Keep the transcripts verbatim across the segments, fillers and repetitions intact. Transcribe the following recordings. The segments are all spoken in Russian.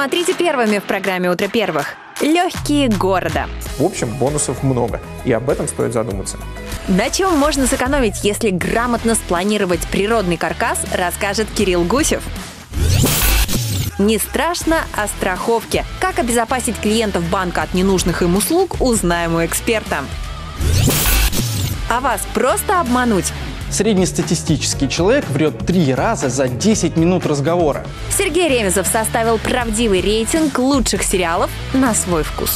Смотрите первыми в программе «Утро первых». Легкие города. В общем, бонусов много, и об этом стоит задуматься. На чем можно сэкономить, если грамотно спланировать природный каркас, расскажет Кирилл Гусев. Не страшно о страховке. Как обезопасить клиентов банка от ненужных им услуг, узнаем у эксперта. А вас просто обмануть? Среднестатистический человек врет три раза за десять минут разговора. Сергей Ремезов составил правдивый рейтинг лучших сериалов на свой вкус.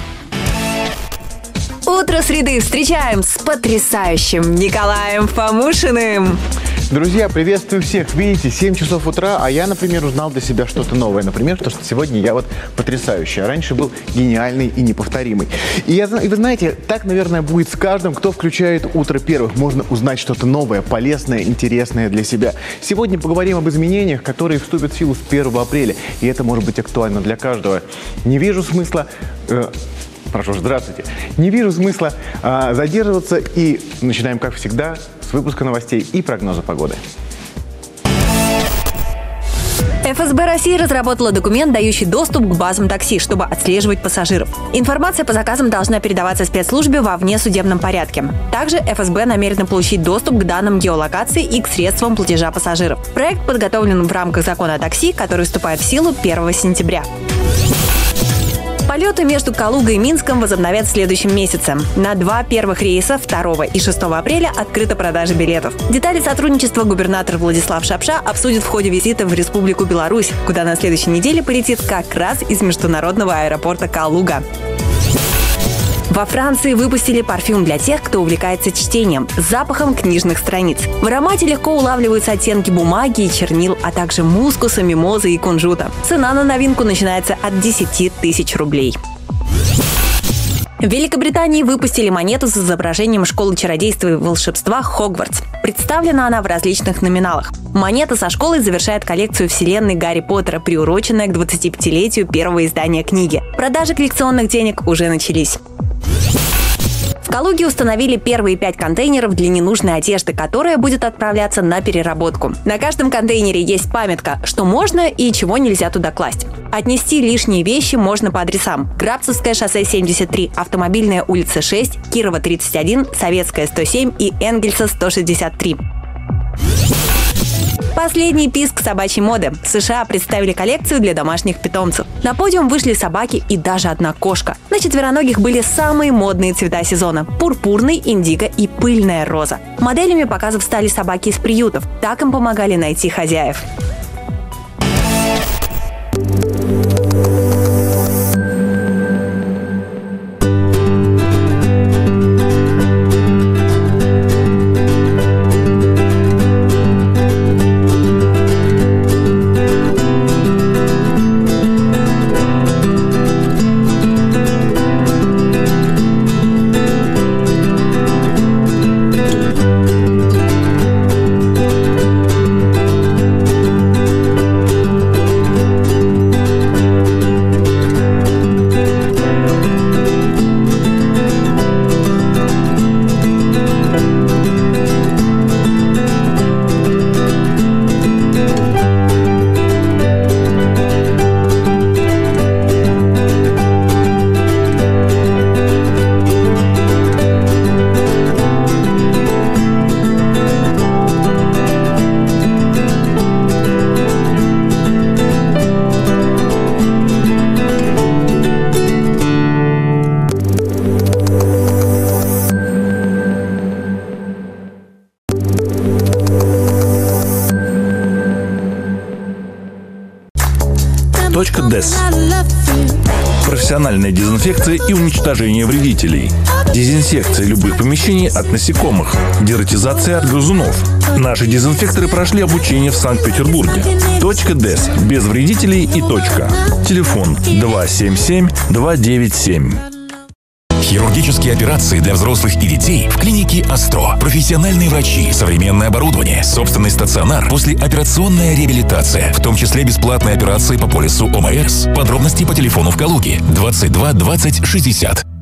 Утро среды встречаем с потрясающим Николаем Фомушиным. Друзья, приветствую всех. Видите, семь часов утра, а я, например, узнал для себя что-то новое. Например, то, что сегодня я вот потрясающий, а раньше был гениальный и неповторимый. И, я, и вы знаете, так, наверное, будет с каждым, кто включает «Утро первых». Можно узнать что-то новое, полезное, интересное для себя. Сегодня поговорим об изменениях, которые вступят в силу с первого апреля. И это может быть актуально для каждого. Не вижу смысла... Э, Прошу, здравствуйте. Не вижу смысла а, задерживаться, и начинаем, как всегда, с выпуска новостей и прогноза погоды. эф эс бэ России разработала документ, дающий доступ к базам такси, чтобы отслеживать пассажиров. Информация по заказам должна передаваться спецслужбе во внесудебном порядке. Также эф эс бэ намерена получить доступ к данным геолокации и к средствам платежа пассажиров. Проект подготовлен в рамках закона о такси, который вступает в силу первого сентября. Полеты между Калугой и Минском возобновят в следующем месяце. На два первых рейса второго и шестого апреля открыта продажа билетов. Детали сотрудничества губернатор Владислав Шапша обсудит в ходе визита в Республику Беларусь, куда на следующей неделе полетит как раз из международного аэропорта Калуга. Во Франции выпустили парфюм для тех, кто увлекается чтением, с запахом книжных страниц. В аромате легко улавливаются оттенки бумаги и чернил, а также мускуса, мимозы и кунжута. Цена на новинку начинается от десяти тысяч рублей. В Великобритании выпустили монету с изображением школы чародейства и волшебства Хогвартс. Представлена она в различных номиналах. Монета со школой завершает коллекцию вселенной Гарри Поттера, приуроченная к двадцатипятилетию первого издания книги. Продажи коллекционных денег уже начались. В Калуге установили первые пять контейнеров для ненужной одежды, которая будет отправляться на переработку. На каждом контейнере есть памятка, что можно и чего нельзя туда класть. Отнести лишние вещи можно по адресам: Грабцевское шоссе семьдесят три, Автомобильная улица шесть, Кирова тридцать один, Советская сто семь и Энгельса сто шестьдесят три. Последний писк собачьей моды. В США представили коллекцию для домашних питомцев. На подиум вышли собаки и даже одна кошка. На четвероногих были самые модные цвета сезона – пурпурный, индиго и пыльная роза. Моделями показов стали собаки из приютов. Так им помогали найти хозяев. Точка дэс. Профессиональная дезинфекция и уничтожение вредителей. Дезинсекция любых помещений от насекомых. Дератизация от грызунов. Наши дезинфекторы прошли обучение в Санкт-Петербурге. Точка дэс. Без вредителей и точка. Телефон два семь семь два девять семь. Хирургические операции для взрослых и детей в клинике Астро. Профессиональные врачи, современное оборудование, собственный стационар, послеоперационная реабилитация, в том числе бесплатные операции по полису ОМС. Подробности по телефону в Калуге двадцать два двадцать шестьдесят.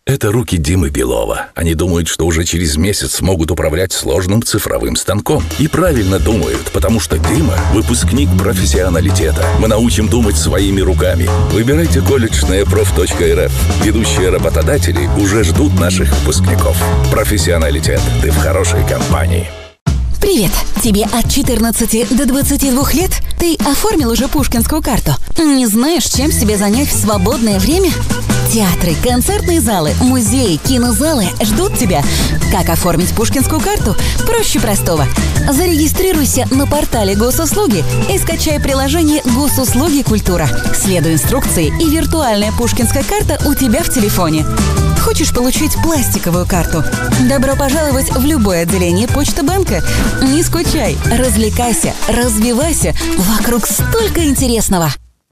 Это руки Димы Белова. Они думают, что уже через месяц смогут управлять сложным цифровым станком. И правильно думают, потому что Дима – выпускник профессионалитета. Мы научим думать своими руками. Выбирайте колледж на эпроф точка эр эф. Ведущие работодатели уже ждут наших выпускников. Профессионалитет. Ты в хорошей компании. Привет! Тебе от четырнадцати до двадцати двух лет? Ты оформил уже пушкинскую карту? Не знаешь, чем себя занять в свободное время? Театры, концертные залы, музеи, кинозалы ждут тебя. Как оформить пушкинскую карту? Проще простого. Зарегистрируйся на портале Госуслуги и скачай приложение Госуслуги Культура. Следуй инструкции, и виртуальная пушкинская карта у тебя в телефоне. Хочешь получить пластиковую карту? Добро пожаловать в любое отделение Почта банка. Не скучай, развлекайся, развивайся. Вокруг столько интересного.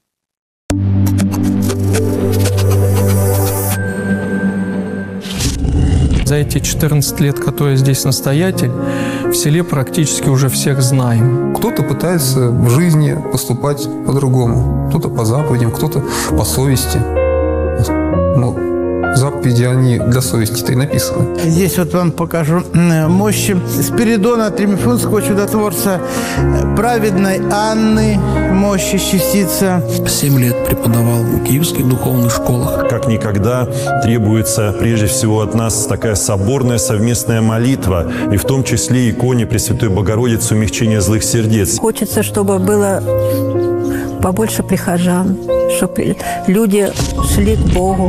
За эти четырнадцать лет, которые я здесь настоятель, в селе практически уже всех знаем. Кто-то пытается в жизни поступать по-другому. Кто-то по заповедям, кто-то по совести. Но заповеди, они для совести-то и написаны. Здесь вот вам покажу мощи Спиридона Тримифунского чудотворца, праведной Анны, мощи частица. Семь лет преподавал в киевских духовных школах. Как никогда требуется прежде всего от нас такая соборная совместная молитва, и в том числе иконе Пресвятой Богородицы умягчения злых сердец. Хочется, чтобы было побольше прихожан, чтобы люди шли к Богу.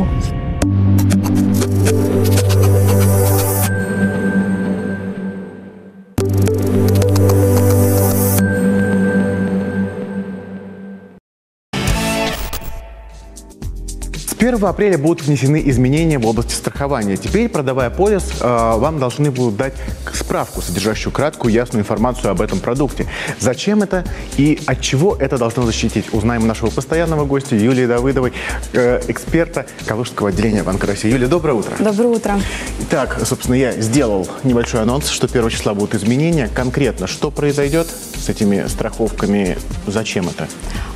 С первого апреля будут внесены изменения в области страхования. Теперь, продавая полис, вам должны будут дать справку, содержащую краткую, ясную информацию об этом продукте. Зачем это и от чего это должно защитить? Узнаем у нашего постоянного гостя Юлии Давыдовой, эксперта Калужского отделения Банка России. Юлия, доброе утро. Доброе утро. Итак, собственно, я сделал небольшой анонс, что первого числа будут изменения. Конкретно, что произойдет с этими страховками? Зачем это?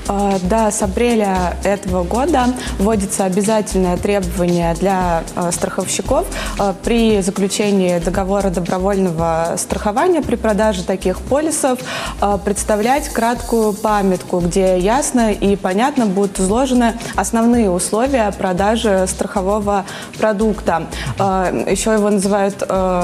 Да, с апреля этого года вводится обязательное требование для страховщиков при заключении договора добровольного страхования при продаже таких полисов представлять краткую памятку, где ясно и понятно будут изложены основные условия продажи страхового продукта. Еще его называют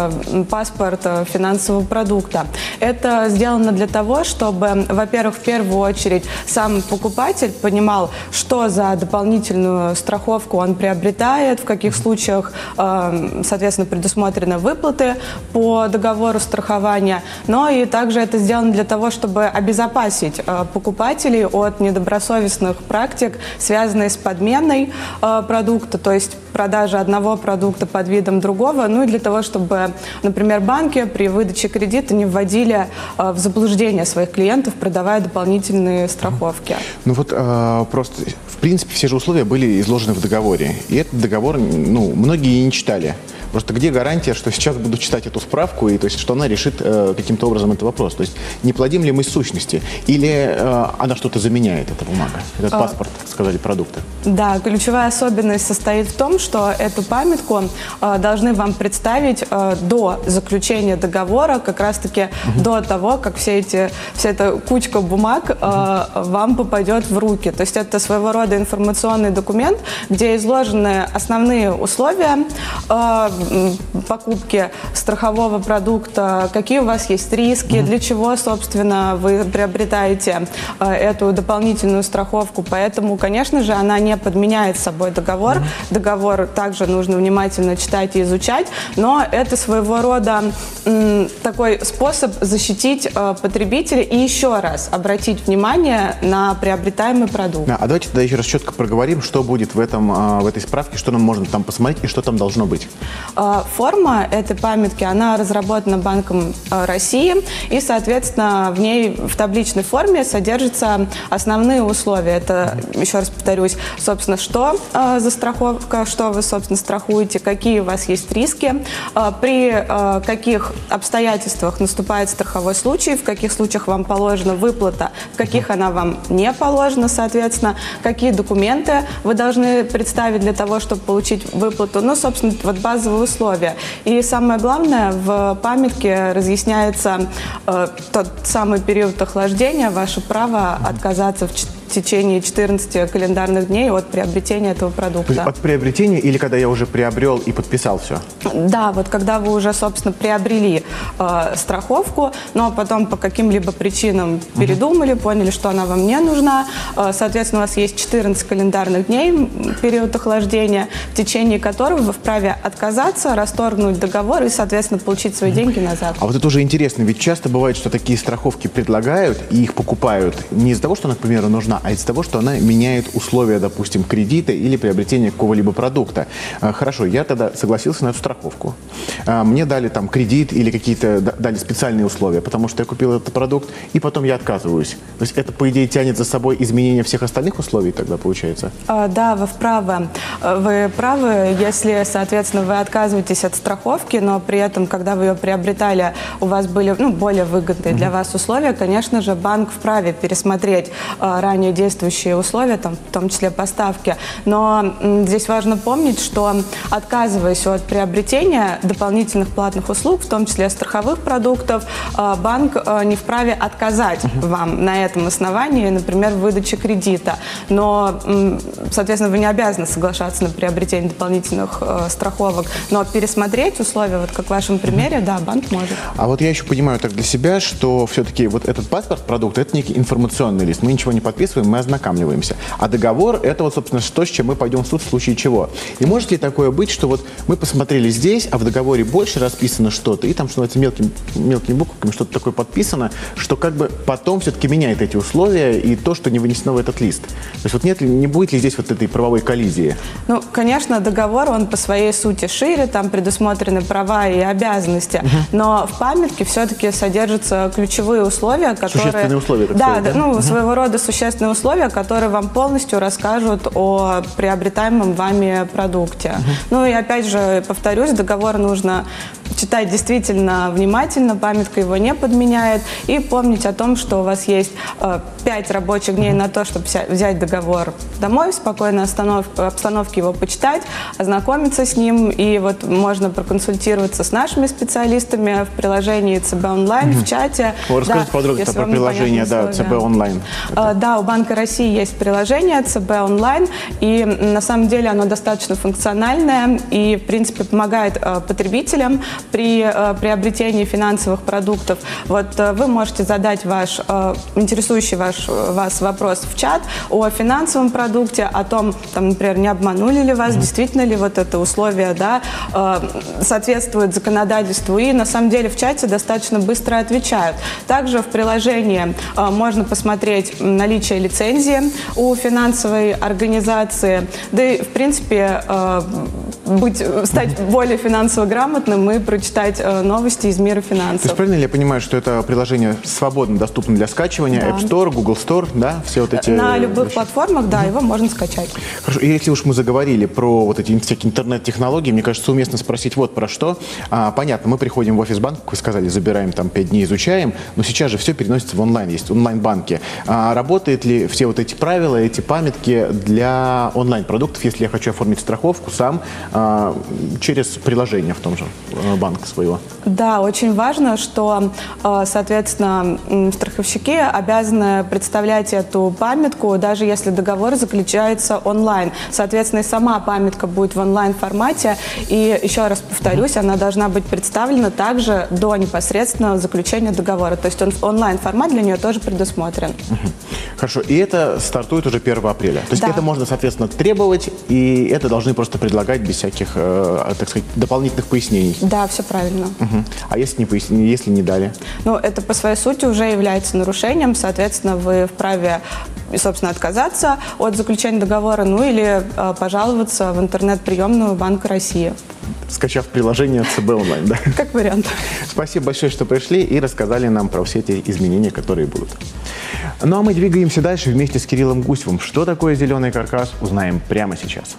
паспорт финансового продукта. Это сделано для того, чтобы, во-первых, в первую очередь сам покупатель понимал, что за дополнительную страховку он приобретает, в каких случаях, соответственно, предусмотрены выплаты по договору страхования. Но и также это сделано для того, чтобы обезопасить покупателей от недобросовестных практик, связанных с подменой продукта, то есть продажа одного продукта под видом другого, ну и для того, чтобы, например, банки при выдаче кредита не вводили в заблуждение своих клиентов, продавая дополнительные страховки. Ну вот э, просто, в принципе, все же условия были изложены в договоре. И этот договор, ну, многие и не читали. Просто где гарантия, что сейчас буду читать эту справку, и то есть, что она решит э, каким-то образом этот вопрос? То есть не плодим ли мы сущности? Или э, она что-то заменяет, эта бумага, этот а, паспорт, сказали, продукты? Да, ключевая особенность состоит в том, что эту памятку э, должны вам представить э, до заключения договора, как раз-таки угу. до того, как все эти, вся эта кучка бумаг э, угу. вам попадет в руки. То есть это своего рода информационный документ, где изложены основные условия э, покупки страхового продукта, какие у вас есть риски, mm-hmm. для чего, собственно, вы приобретаете э, эту дополнительную страховку. Поэтому, конечно же, она не подменяет собой договор. Mm-hmm. Договор также нужно внимательно читать и изучать, но это своего рода м, такой способ защитить э, потребителя и еще раз обратить внимание на приобретаемый продукт. А давайте тогда еще раз четко проговорим, что будет в, этом, э, в этой справке, что нам можно там посмотреть и что там должно быть. Форма этой памятки, она разработана Банком России, и, соответственно, в ней в табличной форме содержатся основные условия. Это, еще раз повторюсь, собственно, что за страховка, что вы, собственно, страхуете, какие у вас есть риски, при каких обстоятельствах наступает страховой случай, в каких случаях вам положена выплата, в каких она вам не положена, соответственно, какие документы вы должны представить для того, чтобы получить выплату. Ну, собственно, вот базовые условия. И самое главное, в памятке разъясняется э, тот самый период охлаждения, ваше право отказаться в в течение четырнадцати календарных дней от приобретения этого продукта. То есть от приобретения или когда я уже приобрел и подписал все? Да, вот когда вы уже, собственно, приобрели э, страховку, но потом по каким-либо причинам передумали, поняли, что она вам не нужна, э, соответственно, у вас есть четырнадцать календарных дней, период охлаждения, в течение которого вы вправе отказаться, расторгнуть договор и, соответственно, получить свои деньги назад. А вот это уже интересно, ведь часто бывает, что такие страховки предлагают и их покупают не из-за того, что она, к примеру, нужна, а из-за того, что она меняет условия, допустим, кредита или приобретения какого-либо продукта. Хорошо, я тогда согласился на эту страховку. Мне дали там кредит или какие-то дали специальные условия, потому что я купил этот продукт, и потом я отказываюсь. То есть это, по идее, тянет за собой изменение всех остальных условий тогда, получается? Да, вы правы. Вы правы, если, соответственно, вы отказываетесь от страховки, но при этом, когда вы ее приобретали, у вас были ну, более выгодные для вас условия, конечно же, банк вправе пересмотреть ранее действующие условия, там, в том числе поставки. Но м, здесь важно помнить, что отказываясь от приобретения дополнительных платных услуг, в том числе страховых продуктов, э, банк э, не вправе отказать вам на этом основании, например, в выдаче кредита. Но, м, соответственно, вы не обязаны соглашаться на приобретение дополнительных э, страховок, но пересмотреть условия, вот как в вашем примере, да, банк может. А вот я еще понимаю так для себя, что все-таки вот этот паспорт продукта, это некий информационный лист. Мы ничего не подписываем, мы ознакомливаемся. А договор – это вот, собственно, то, с чем мы пойдем в суд в случае чего. И может ли такое быть, что вот мы посмотрели здесь, а в договоре больше расписано что-то, и там, что называется, мелкими, мелкими буквами что-то такое подписано, что как бы потом все-таки меняет эти условия и то, что не вынесено в этот лист. То есть вот нет ли, не будет ли здесь вот этой правовой коллизии? Ну, конечно, договор, он по своей сути шире, там предусмотрены права и обязанности, угу. но в памятке все-таки содержатся ключевые условия, которые... Существенные условия, так да, сказать, да, да? ну, угу. своего рода существенные условия, которые вам полностью расскажут о приобретаемом вами продукте. Uh-huh. Ну и опять же, повторюсь, договор нужно читать действительно внимательно, памятка его не подменяет, и помнить о том, что у вас есть э, пять рабочих дней uh-huh. на то, чтобы взять договор домой, в спокойной обстановке его почитать, ознакомиться с ним, и вот можно проконсультироваться с нашими специалистами в приложении ЦБ онлайн, uh-huh. в чате. Вот расскажите да, подробно про приложение да, ЦБ онлайн. Uh, да, у Банка России есть приложение ЦБ онлайн, и на самом деле оно достаточно функциональное и, в принципе, помогает uh, потребителям при uh, приобретении финансовых продуктов. Вот uh, вы можете задать ваш uh, интересующий ваш, вас вопрос в чат о финансовом продукте, о том, там, например, не обманули ли вас, mm-hmm. действительно ли вот это условие да, uh, соответствует законодательству, и на самом деле в чате достаточно быстро отвечают. Также в приложении uh, можно посмотреть наличие лицензии у финансовой организации, да и, в принципе, э, быть, стать более финансово грамотным и прочитать э, новости из мира финансов. То есть правильно ли я понимаю, что это приложение свободно доступно для скачивания? Да. App Store, Google Store, да? Все вот эти... На любых платформах, да, его можно скачать. Хорошо, и если уж мы заговорили про вот эти всякие интернет-технологии, мне кажется, уместно спросить вот про что. А, понятно, мы приходим в офис банка, как вы сказали, забираем там пять дней, изучаем, но сейчас же все переносится в онлайн, есть онлайн-банки. А работает ли все вот эти правила, эти памятки для онлайн-продуктов, если я хочу оформить страховку сам а, через приложение в том же а, банка своего? Да, очень важно, что, соответственно, страховщики обязаны представлять эту памятку, даже если договор заключается онлайн. Соответственно, и сама памятка будет в онлайн-формате. И еще раз повторюсь, она должна быть представлена также до непосредственного заключения договора. То есть он, онлайн-формат для нее тоже предусмотрен. Хорошо, и это стартует уже первого апреля. То есть да. это можно, соответственно, требовать, и это должны просто предлагать без всяких, э, так сказать, дополнительных пояснений. Да, все правильно. Угу. А если не пояснили, если не дали? Ну, это по своей сути уже является нарушением, соответственно, вы вправе, собственно, отказаться от заключения договора, ну или э, пожаловаться в интернет-приемную Банка России. скачав приложение ЦБ онлайн, да? Как вариант. Спасибо большое, что пришли и рассказали нам про все эти изменения, которые будут. Ну а мы двигаемся дальше вместе с Кириллом Гусевым. Что такое зеленый каркас, узнаем прямо сейчас.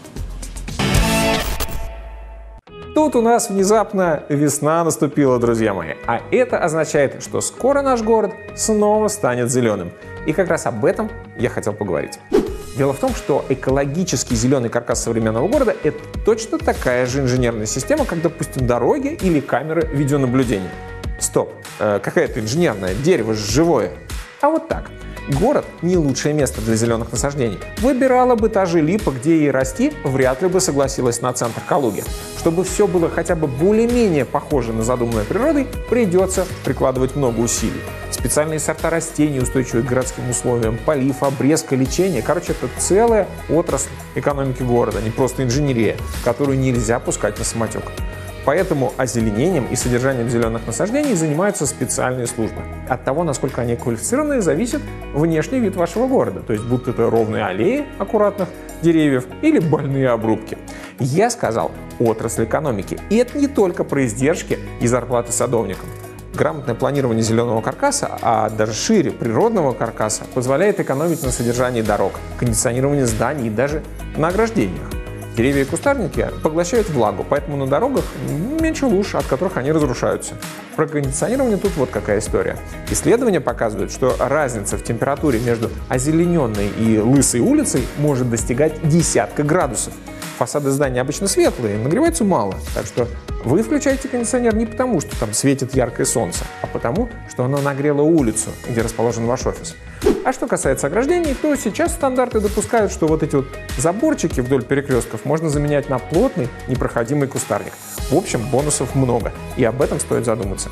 Тут у нас внезапно весна наступила, друзья мои. А это означает, что скоро наш город снова станет зеленым. И как раз об этом я хотел поговорить. Дело в том, что экологический зеленый каркас современного города – это точно такая же инженерная система, как, допустим, дороги или камеры видеонаблюдения. Стоп, э, какая-то инженерная, дерево же живое. А вот так. Город – не лучшее место для зеленых насаждений. Выбирала бы та же Липа, где ей расти, вряд ли бы согласилась на центр Калуги. Чтобы все было хотя бы более-менее похоже на задуманное природой, придется прикладывать много усилий. Специальные сорта растений, устойчивые к городским условиям, полив, обрезка, лечение. Короче, это целая отрасль экономики города, не просто инженерия, которую нельзя пускать на самотек. Поэтому озеленением и содержанием зеленых насаждений занимаются специальные службы. От того, насколько они квалифицированные, зависит внешний вид вашего города. То есть, будто это ровные аллеи аккуратных деревьев или больные обрубки. Я сказал отрасль экономики. И это не только про издержки и зарплаты садовникам. Грамотное планирование зеленого каркаса, а даже шире природного каркаса, позволяет экономить на содержании дорог, кондиционировании зданий и даже на ограждениях. Деревья и кустарники поглощают влагу, поэтому на дорогах меньше луж, от которых они разрушаются. Про кондиционирование тут вот какая история. Исследования показывают, что разница в температуре между озелененной и лысой улицей может достигать десятка градусов. Фасады зданий обычно светлые, нагреваются мало, так что вы включаете кондиционер не потому, что там светит яркое солнце, а потому, что оно нагрело улицу, где расположен ваш офис. А что касается ограждений, то сейчас стандарты допускают, что вот эти вот заборчики вдоль перекрестков можно заменять на плотный, непроходимый кустарник. В общем, бонусов много, и об этом стоит задуматься.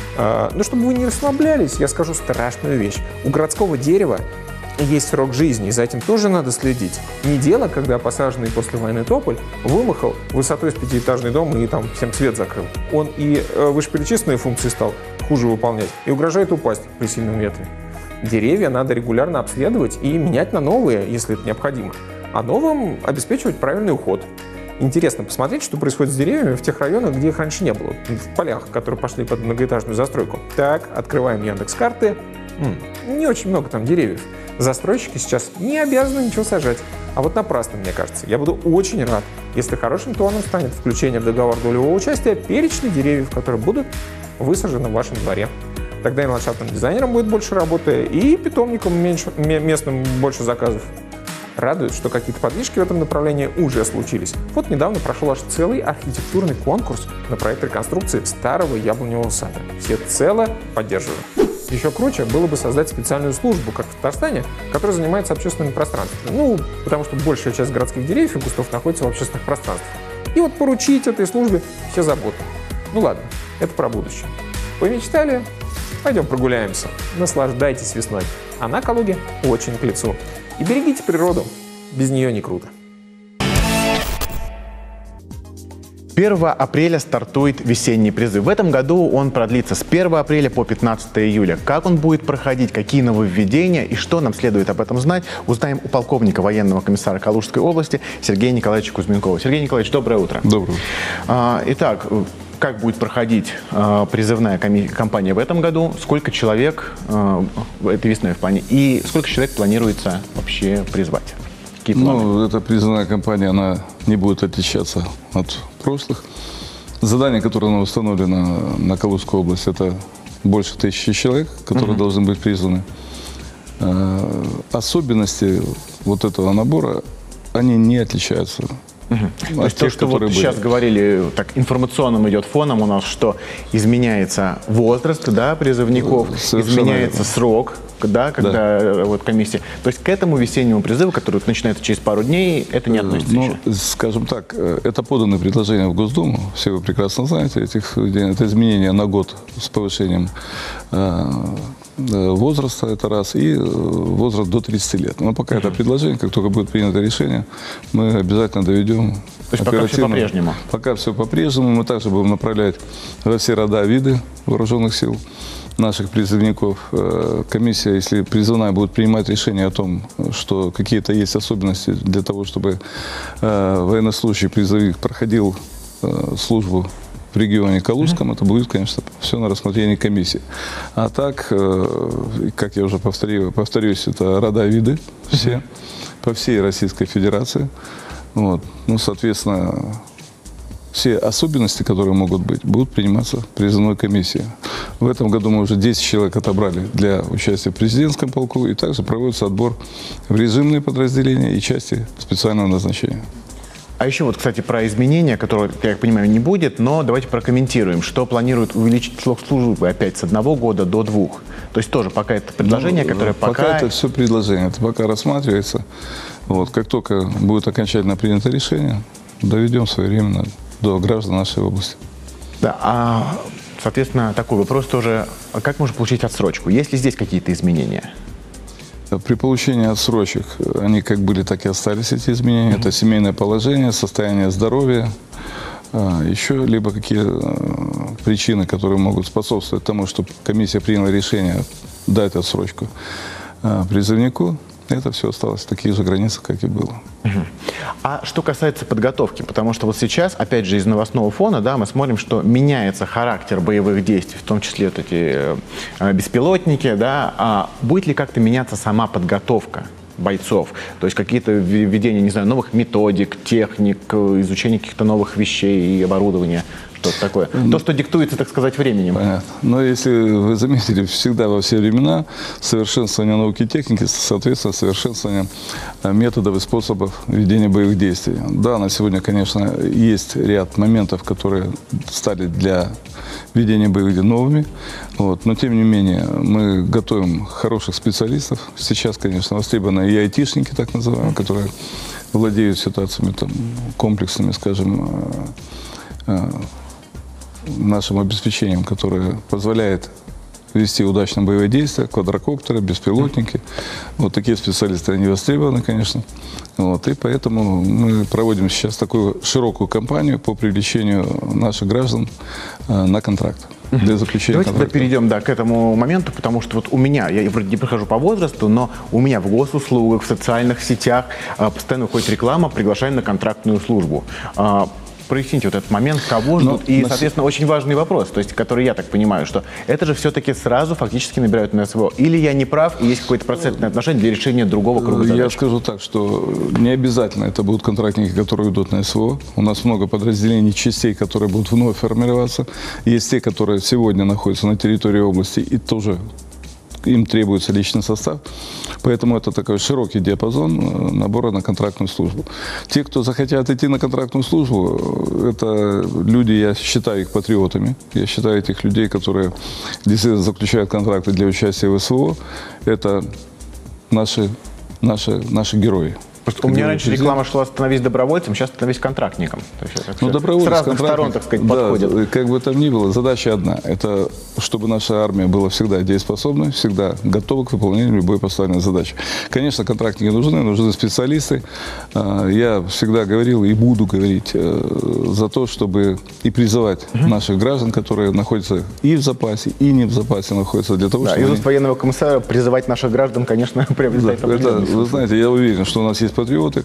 Но чтобы вы не расслаблялись, я скажу страшную вещь. У городского дерева есть срок жизни, и за этим тоже надо следить. Не дело, когда посаженный после войны тополь вымахал высотой с пятиэтажный дом и там всем цвет закрыл. Он и вышеперечисленные функции стал хуже выполнять и угрожает упасть при сильном ветре. Деревья надо регулярно обследовать и менять на новые, если это необходимо. А новым обеспечивать правильный уход. Интересно посмотреть, что происходит с деревьями в тех районах, где их раньше не было. В полях, которые пошли под многоэтажную застройку. Так, открываем Яндекс.Карты. М-м, не очень много там деревьев. Застройщики сейчас не обязаны ничего сажать. А вот напрасно, мне кажется. Я буду очень рад, если хорошим тоном станет включение в договор долевого участия перечня деревьев, которые будут высажены в вашем дворе. Тогда и ландшафтным дизайнерам будет больше работы, и питомникам меньше, местным больше заказов. Радует, что какие-то подвижки в этом направлении уже случились. Вот недавно прошел аж целый архитектурный конкурс на проект реконструкции старого яблоневого сада. Все цело поддерживают. Еще круче было бы создать специальную службу, как в Татарстане, которая занимается общественным пространством. Ну, потому что большая часть городских деревьев и кустов находится в общественных пространствах. И вот поручить этой службе все заботы. Ну ладно, это про будущее. Помечтали? Пойдем прогуляемся. Наслаждайтесь весной. Она Калуге очень к лицу. И берегите природу. Без нее не круто. первого апреля стартует весенний призыв. В этом году он продлится с первого апреля по пятнадцатое июля. Как он будет проходить, какие нововведения и что нам следует об этом знать, узнаем у полковника военного комиссара Калужской области Сергея Николаевича Кузьменкова. Сергей Николаевич, доброе утро. Доброе. Итак, как будет проходить призывная кампания в этом году? Сколько человек этой весной в плане? И сколько человек планируется вообще призвать? Ну, эта призывная кампания, она не будет отличаться от прошлых. Задание, которое оно установлено на Калужскую область, это больше тысячи человек, которые uh-huh. должны быть призваны. Особенности вот этого набора, они не отличаются. Угу. То есть то, что вот сейчас говорили, так информационным идет фоном у нас, что изменяется возраст, да, призывников, совершенно изменяется верно. Срок, да, когда да. вот комиссия. То есть к этому весеннему призыву, который начинается через пару дней, это не относится ну, еще? Скажем так, это подано предложение в Госдуму, все вы прекрасно знаете, этих, это изменение на год с повышением э, возраста, это раз, и возраст до тридцати лет. Но пока uh-huh. это предложение, как только будет принято решение, мы обязательно доведем. То есть пока все по-прежнему? Пока все по-прежнему. Мы также будем направлять во все рода, виды вооруженных сил наших призывников. Комиссия, если призывная, будет принимать решение о том, что какие-то есть особенности для того, чтобы военнослужащий призывник проходил э, службу в регионе Калужском, это будет, конечно, все на рассмотрение комиссии. А так, э, как я уже повторил, повторюсь, это рода, виды все, по всей Российской Федерации. Вот. Ну, соответственно, все особенности, которые могут быть, будут приниматься призывной комиссией. В этом году мы уже десять человек отобрали для участия в президентском полку, и также проводится отбор в режимные подразделения и части специального назначения. А еще вот, кстати, про изменения, которые, я так понимаю, не будет, но давайте прокомментируем, что планируют увеличить срок службы опять с одного года до двух. То есть тоже пока это предложение, ну, которое пока... Пока это все предложение, это пока рассматривается. Вот, как только будет окончательно принято решение, доведем своевременно до граждан нашей области. Да, а, соответственно, такой вопрос тоже, а как можно получить отсрочку? Есть ли здесь какие-то изменения? При получении отсрочек, они как были, так и остались, эти изменения. Mm-hmm. Это семейное положение, состояние здоровья, еще либо какие причины, которые могут способствовать тому, чтобы комиссия приняла решение дать отсрочку призывнику. Это все осталось в таких же границах, как и было. Uh-huh. А что касается подготовки, потому что вот сейчас, опять же, из новостного фона, да, мы смотрим, что меняется характер боевых действий, в том числе вот эти э, беспилотники, да, а будет ли как-то меняться сама подготовка бойцов? То есть какие-то введения, не знаю, новых методик, техник, изучение каких-то новых вещей и оборудования? Что-то такое. То, что диктуется, так сказать, временем. Понятно. Но если вы заметили, всегда во все времена совершенствование науки и техники, соответственно, совершенствование методов и способов ведения боевых действий. Да, на сегодня, конечно, есть ряд моментов, которые стали для ведения боевых действий новыми. Вот. Но, тем не менее, мы готовим хороших специалистов. Сейчас, конечно, востребованы и айтишники, так называемые, которые владеют ситуациями там, комплексными, скажем, нашим обеспечением, которое позволяет вести удачно боевые действия, квадрокоптеры, беспилотники. Вот такие специалисты, они востребованы, конечно. Вот, и поэтому мы проводим сейчас такую широкую кампанию по привлечению наших граждан э, на контракт. Для заключения Давайте контракта. перейдем да, к этому моменту, потому что вот у меня, я вроде не прохожу по возрасту, но у меня в госуслугах, в социальных сетях э, постоянно выходит реклама, приглашаем на контрактную службу. Э, Проясните вот этот момент, кого ждут. Но, и, соответственно, очень важный вопрос, то есть, который я так понимаю, что это же все-таки сразу фактически набирают на СВО. Или я не прав, и есть какое-то процентное отношение для решения другого круга задач? Я скажу так, что не обязательно это будут контрактники, которые идут на СВО. У нас много подразделений, частей, которые будут вновь формироваться. Есть те, которые сегодня находятся на территории области и тоже им требуется личный состав. Поэтому это такой широкий диапазон набора на контрактную службу. Те, кто захотят идти на контрактную службу, это люди, я считаю их патриотами. Я считаю этих людей, которые действительно заключают контракты для участия в СВО. Это наши, наши, наши герои. Просто у меня раньше реклама шла «становись добровольцем», сейчас «становись контрактником». То есть, ну, добровольцы, с разных сторон, так сказать, да, подходят. Как бы там ни было, задача одна. Это чтобы наша армия была всегда дееспособной, всегда готова к выполнению любой поставленной задачи. Конечно, контрактники нужны, нужны специалисты. Я всегда говорил и буду говорить за то, чтобы и призывать угу. наших граждан, которые находятся и в запасе, и не в запасе находятся, для того, да, чтобы... Из уст военного комиссара призывать наших граждан, конечно, приобретает да, это, вы знаете, я уверен, что у нас есть патриоты,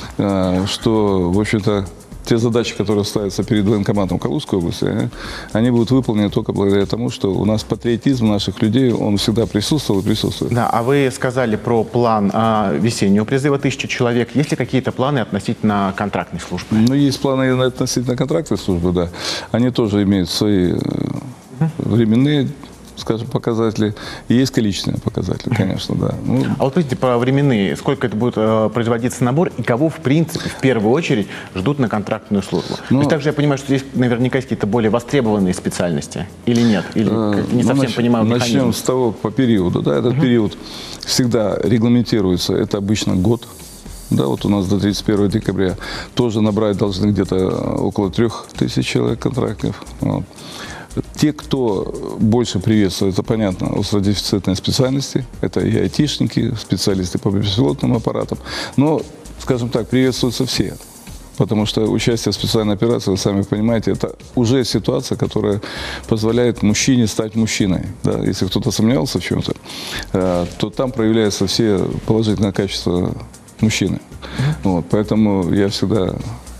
что, в общем-то, те задачи, которые ставятся перед военкоматом Калужской области, они будут выполнены только благодаря тому, что у нас патриотизм наших людей, он всегда присутствовал и присутствует. Да, а вы сказали про план а, весеннего призыва тысячи человек. Есть ли какие-то планы относительно контрактной службы? Ну, есть планы относительно контрактной службы, да. Они тоже имеют свои uh-huh. временные, скажем, показатели. И есть количественные показатели, конечно, да. Ну, а вот смотрите, про временные. Сколько это будет э, производиться набор и кого, в принципе, в первую очередь ждут на контрактную службу? Но... То есть также я понимаю, что здесь наверняка есть какие-то более востребованные специальности. Или нет? Или э, не совсем нач... понимаю механизм. Начнем с того по периоду. Да, этот uh-huh. период всегда регламентируется. Это обычно год. Да, вот у нас до тридцать первого декабря тоже набрать должны где-то около трех тысяч человек контрактников. Вот. Те, кто больше приветствует, это понятно, остродефицитные специальности, это и айтишники, специалисты по беспилотным аппаратам, но, скажем так, приветствуются все, потому что участие в специальной операции, вы сами понимаете, это уже ситуация, которая позволяет мужчине стать мужчиной. Да? Если кто-то сомневался в чем-то, то там проявляются все положительные качества мужчины. Вот, поэтому я всегда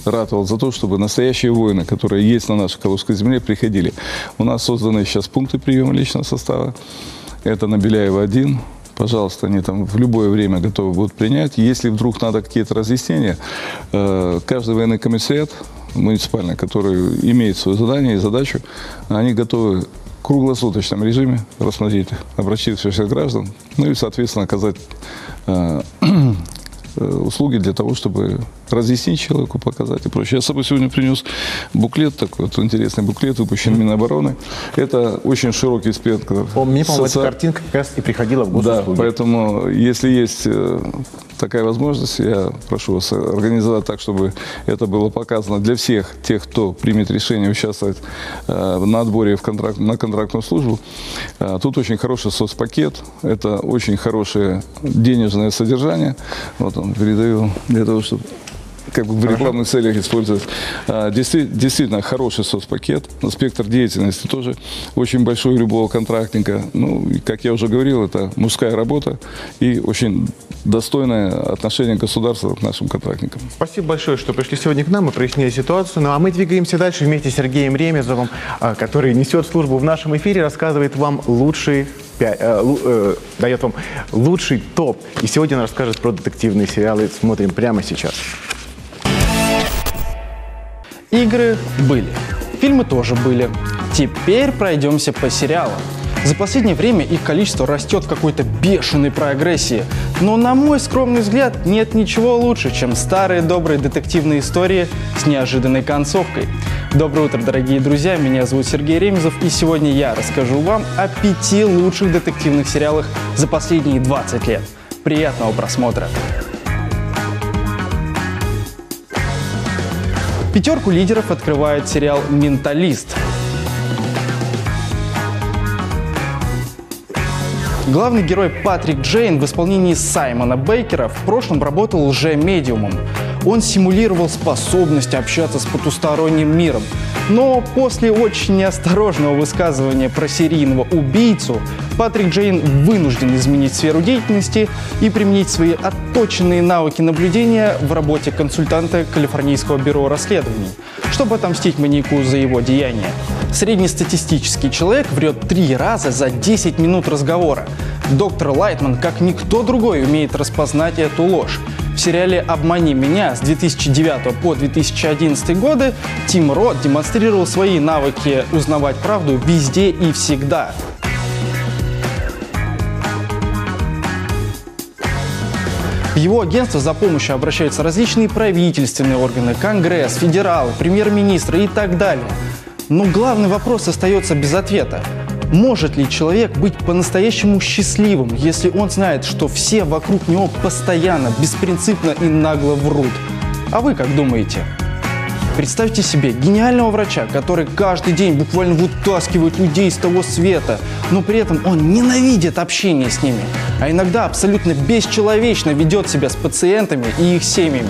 ратовал за то, чтобы настоящие воины, которые есть на нашей Калужской земле, приходили. У нас созданы сейчас пункты приема личного состава. Это на Беляева один. Пожалуйста, они там в любое время готовы будут принять. Если вдруг надо какие-то разъяснения, каждый военный комиссариат муниципальный, который имеет свое задание и задачу, они готовы в круглосуточном режиме рассмотреть обращившихся граждан, ну и, соответственно, оказать э, услуги для того, чтобы разъяснить человеку, показать и прочее. Я с собой сегодня принес буклет, такой вот интересный буклет, выпущенный Минобороны. Это очень широкий спектр. Мне, по-моему, соци... эта картинка как раз и приходила в госуслуги. Да, поэтому, если есть такая возможность, я прошу вас организовать так, чтобы это было показано для всех тех, кто примет решение участвовать э, на отборе в контракт, на контрактную службу. Э, тут очень хороший соцпакет, это очень хорошее денежное содержание. Вот он, передаю для того, чтобы как бы в рекламных целях использовать. Действительно, действительно хороший соцпакет. Спектр деятельности тоже очень большой у любого контрактника. Ну, и, как я уже говорил, это мужская работа и очень достойное отношение государства к нашим контрактникам. Спасибо большое, что пришли сегодня к нам и прояснили ситуацию. Ну а мы двигаемся дальше вместе с Сергеем Ремезовым, который несет службу в нашем эфире, рассказывает вам лучшие Э, э, дает вам лучший топ. И сегодня он расскажет про детективные сериалы. Смотрим прямо сейчас. Игры были. Фильмы тоже были. Теперь пройдемся по сериалам. За последнее время их количество растет в какой-то бешеной прогрессии. Но, на мой скромный взгляд, нет ничего лучше, чем старые добрые детективные истории с неожиданной концовкой. Доброе утро, дорогие друзья, меня зовут Сергей Ремезов, и сегодня я расскажу вам о пяти лучших детективных сериалах за последние двадцать лет. Приятного просмотра! Пятерку лидеров открывает сериал «Менталист». Главный герой Патрик Джейн в исполнении Саймона Бейкера в прошлом работал лже-медиумом. Он симулировал способность общаться с потусторонним миром. Но после очень неосторожного высказывания про серийного убийцу Патрик Джейн вынужден изменить сферу деятельности и применить свои отточенные навыки наблюдения в работе консультанта Калифорнийского бюро расследований, чтобы отомстить маньяку за его деяния. Среднестатистический человек врет три раза за десять минут разговора. Доктор Лайтман, как никто другой, умеет распознать эту ложь. В сериале «Обмани меня» с две тысячи девятого по две тысячи одиннадцатый годы Тим Рот демонстрировал свои навыки узнавать правду везде и всегда. В его агентство за помощью обращаются различные правительственные органы, Конгресс, федералы, премьер-министры и так далее. Но главный вопрос остается без ответа. Может ли человек быть по-настоящему счастливым, если он знает, что все вокруг него постоянно, беспринципно и нагло врут? А вы как думаете? Представьте себе гениального врача, который каждый день буквально вытаскивает людей из того света, но при этом он ненавидит общение с ними, а иногда абсолютно бесчеловечно ведет себя с пациентами и их семьями.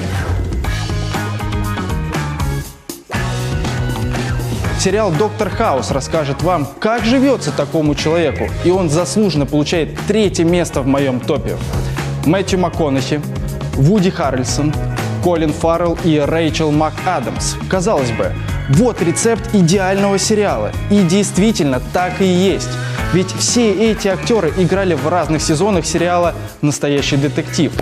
Сериал «Доктор Хаус» расскажет вам, как живется такому человеку, и он заслуженно получает третье место в моем топе. Мэтью МакКонахи, Вуди Харрельсон, Колин Фаррелл и Рэйчел МакАдамс. Казалось бы, вот рецепт идеального сериала. И действительно, так и есть. Ведь все эти актеры играли в разных сезонах сериала «Настоящий детектив».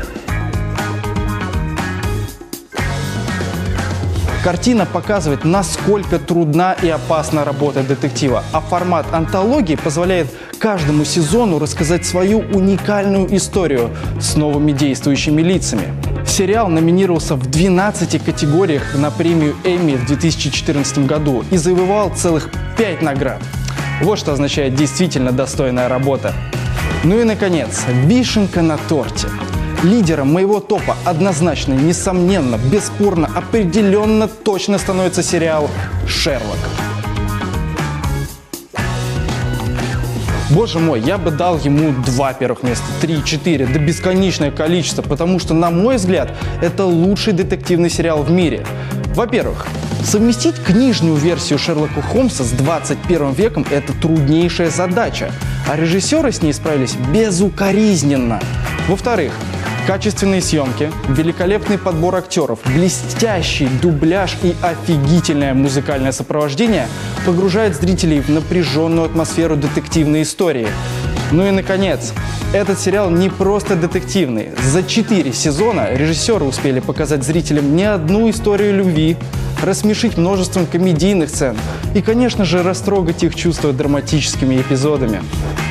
Картина показывает, насколько трудна и опасна работа детектива, а формат антологии позволяет каждому сезону рассказать свою уникальную историю с новыми действующими лицами. Сериал номинировался в двенадцати категориях на премию Эмми в две тысячи четырнадцатом году и завоевал целых пять наград. Вот что означает действительно достойная работа. Ну и, наконец, вишенка на торте. Лидером моего топа однозначно, несомненно, бесспорно, определенно точно становится сериал «Шерлок». Боже мой, я бы дал ему два первых места, три, четыре, да бесконечное количество, потому что, на мой взгляд, это лучший детективный сериал в мире. Во-первых, совместить книжную версию Шерлока Холмса с двадцать первым веком – это труднейшая задача, а режиссеры с ней справились безукоризненно. Во-вторых, Качественные съемки, великолепный подбор актеров, блестящий дубляж и офигительное музыкальное сопровождение погружает зрителей в напряженную атмосферу детективной истории. Ну и, наконец, этот сериал не просто детективный. За четыре сезона режиссеры успели показать зрителям не одну историю любви, рассмешить множеством комедийных сцен и, конечно же, растрогать их чувства драматическими эпизодами.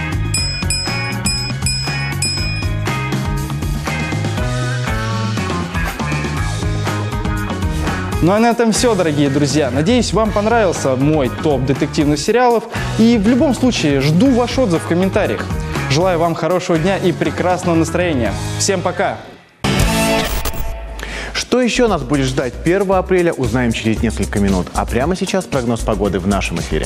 Ну а на этом все, дорогие друзья. Надеюсь, вам понравился мой топ детективных сериалов. И в любом случае, жду ваш отзыв в комментариях. Желаю вам хорошего дня и прекрасного настроения. Всем пока! Что еще нас будет ждать первого апреля, узнаем через несколько минут. А прямо сейчас прогноз погоды в нашем эфире.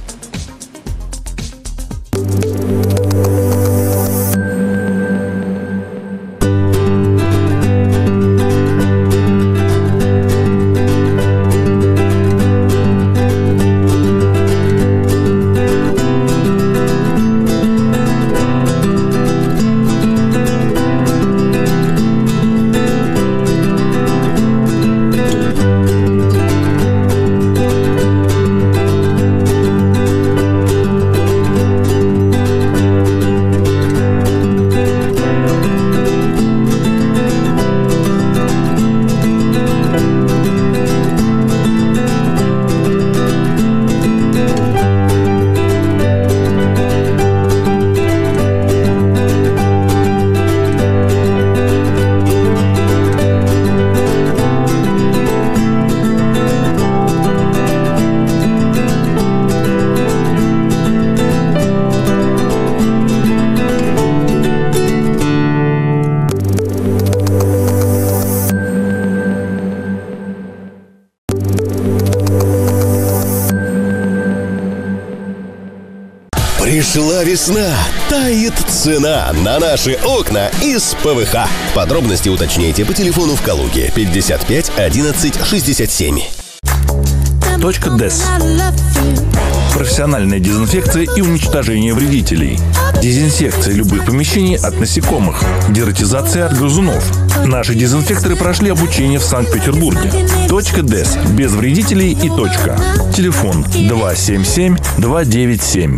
Пришла весна, тает цена на наши окна из ПВХ. Подробности уточняйте по телефону в Калуге пятьдесят пять одиннадцать шестьдесят семь. Точка ДЭС. Профессиональная дезинфекция и уничтожение вредителей. Дезинсекция любых помещений от насекомых. Дератизация от грызунов. Наши дезинфекторы прошли обучение в Санкт-Петербурге. Точка ДЭС. Без вредителей и точка. Телефон два семь семь два девять семь.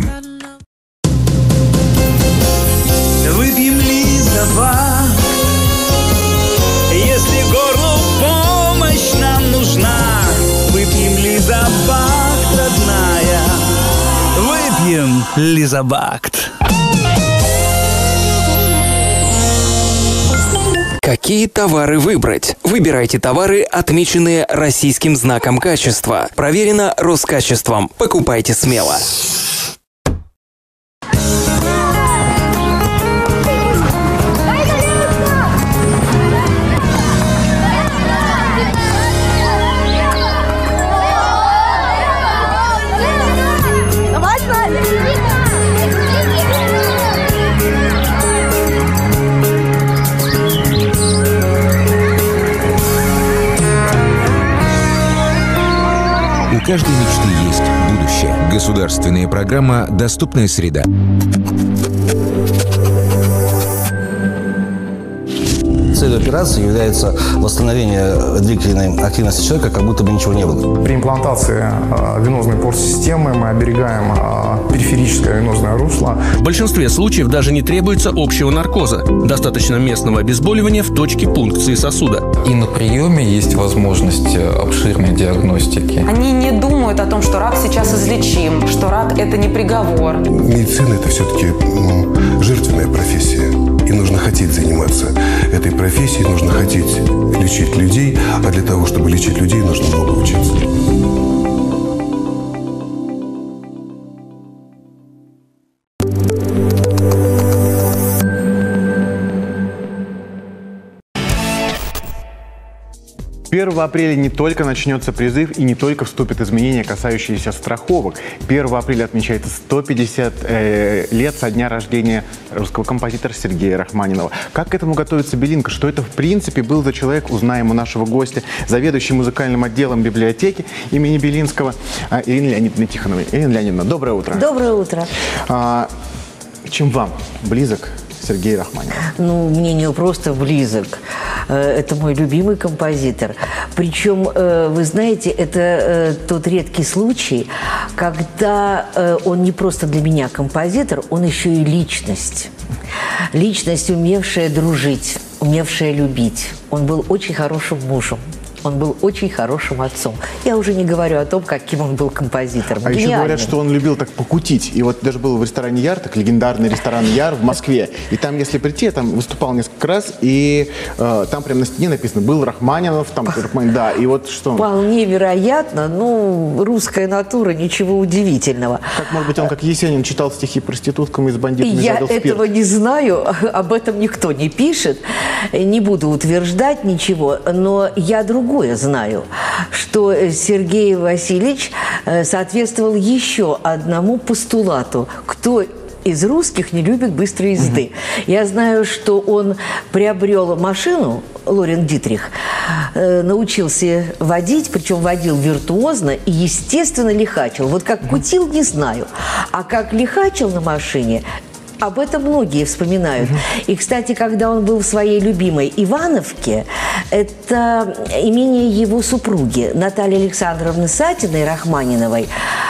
Выпьем лизовак, если горлу помощь нам нужна. Выпьем лизобакт, родная. Выпьем лизобакт. Какие товары выбрать? Выбирайте товары, отмеченные российским знаком качества. Проверено Роскачеством. Покупайте смело. У каждой мечты есть будущее. Государственная программа «Доступная среда». Целью операции является восстановление двигательной активности человека, как будто бы ничего не было. При имплантации э, венозной порт-системы мы оберегаем э, периферическое венозное русло. В большинстве случаев даже не требуется общего наркоза. Достаточно местного обезболивания в точке пункции сосуда. И на приеме есть возможность обширной диагностики. Они не думают о том, что рак сейчас излечим, что рак – это не приговор. Медицина – это все-таки ну, жертвенная профессия. И нужно хотеть заниматься этой профессией, нужно хотеть лечить людей, а для того, чтобы лечить людей, нужно много учиться. первого апреля не только начнется призыв и не только вступят изменения, касающиеся страховок. первого апреля отмечается сто пятьдесят э, лет со дня рождения русского композитора Сергея Рахманинова. Как к этому готовится Белинка? Что это в принципе был за человек? Узнаем у нашего гостя, заведующий музыкальным отделом библиотеки имени Белинского э, Ирины Леонидовны Тихоновой. Ирина Леонидовна, доброе утро. Доброе утро. А, чем вам близок Сергей Рахманинов? Ну, мне не просто близок. Это мой любимый композитор. Причем, вы знаете, это тот редкий случай, когда он не просто для меня композитор, он еще и личность. Личность, умевшая дружить, умевшая любить. Он был очень хорошим мужем. Он был очень хорошим отцом. Я уже не говорю о том, каким он был композитором. А еще говорят, что он любил так покутить. И вот даже был в ресторане Яр, так легендарный ресторан Яр в Москве. И там, если прийти, я там выступал несколько раз, и э, там прямо на стене написано «Был Рахманинов», там Рахманинов, да, и вот что... Вполне вероятно, ну, русская натура, ничего удивительного. Как, может быть, он, как Есенин, читал стихи проституткам и с бандитами Я жадал спирт? этого не знаю, об этом никто не пишет, не буду утверждать ничего, но я другое знаю, что Сергей Васильевич соответствовал еще одному постулату. Кто из русских не любит быстрой езды? Mm-hmm. Я знаю, что он приобрел машину, Лорен Дитрих, э, научился водить, причем водил виртуозно и, естественно, лихачил. Вот как кутил, не знаю, а как лихачил на машине, об этом многие вспоминают. Mm-hmm. И, кстати, когда он был в своей любимой Ивановке, это имение его супруги Натальи Александровны Сатиной Рахманиновой,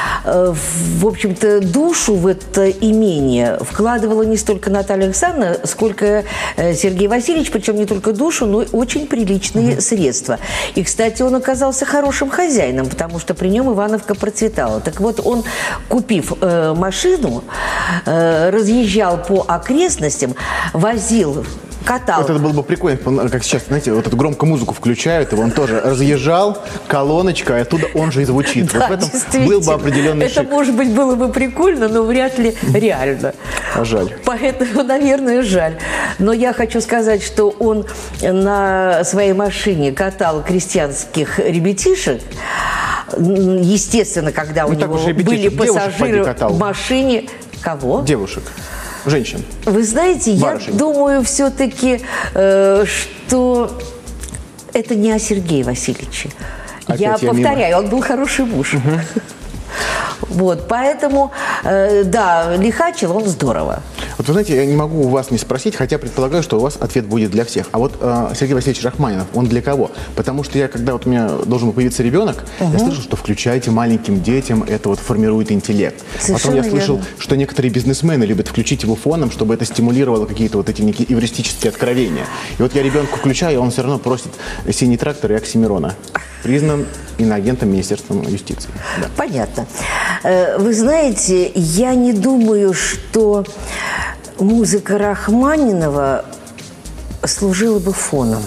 в общем-то, душу в это имение вкладывала не столько Наталья Александровна, сколько Сергей Васильевич, причем не только душу, но и очень приличные mm-hmm. средства. И, кстати, он оказался хорошим хозяином, потому что при нем Ивановка процветала. Так вот, он, купив э, машину, э, разъезжал по окрестностям, возил, катал. Вот это было бы прикольно, как сейчас, знаете, вот эту громкую музыку включают, и он тоже разъезжал, колоночка, и оттуда он же и звучит. Да, вот в этом был бы определенный это, шик. может быть, было бы прикольно, но вряд ли реально. А жаль. Поэтому, наверное, жаль. Но я хочу сказать, что он на своей машине катал крестьянских ребятишек. Естественно, когда у ну, него были пассажиры в машине. Кого? Девушек. Женщин. Вы знаете, барышень. Я думаю все-таки, э, что это не о Сергее Васильевиче. Опять я повторяю, мимо. Он был хороший муж. Угу. Вот, поэтому, э, да, лихачил он здорово. Вот вы знаете, я не могу у вас не спросить, хотя предполагаю, что у вас ответ будет для всех. А вот э, Сергей Васильевич Рахманинов, он для кого? Потому что я, когда вот у меня должен был появиться ребенок, угу. я слышал, что включайте маленьким детям, это вот формирует интеллект. Совершенно Потом я слышал, верно. Что некоторые бизнесмены любят включить его фоном, чтобы это стимулировало какие-то вот эти некие эвристические откровения. И вот я ребенку включаю, он все равно просит «Синий трактор» и «Оксимирона». Признан иноагентом Министерства юстиции. Да. Понятно. Вы знаете, я не думаю, что музыка Рахманинова служила бы фоном.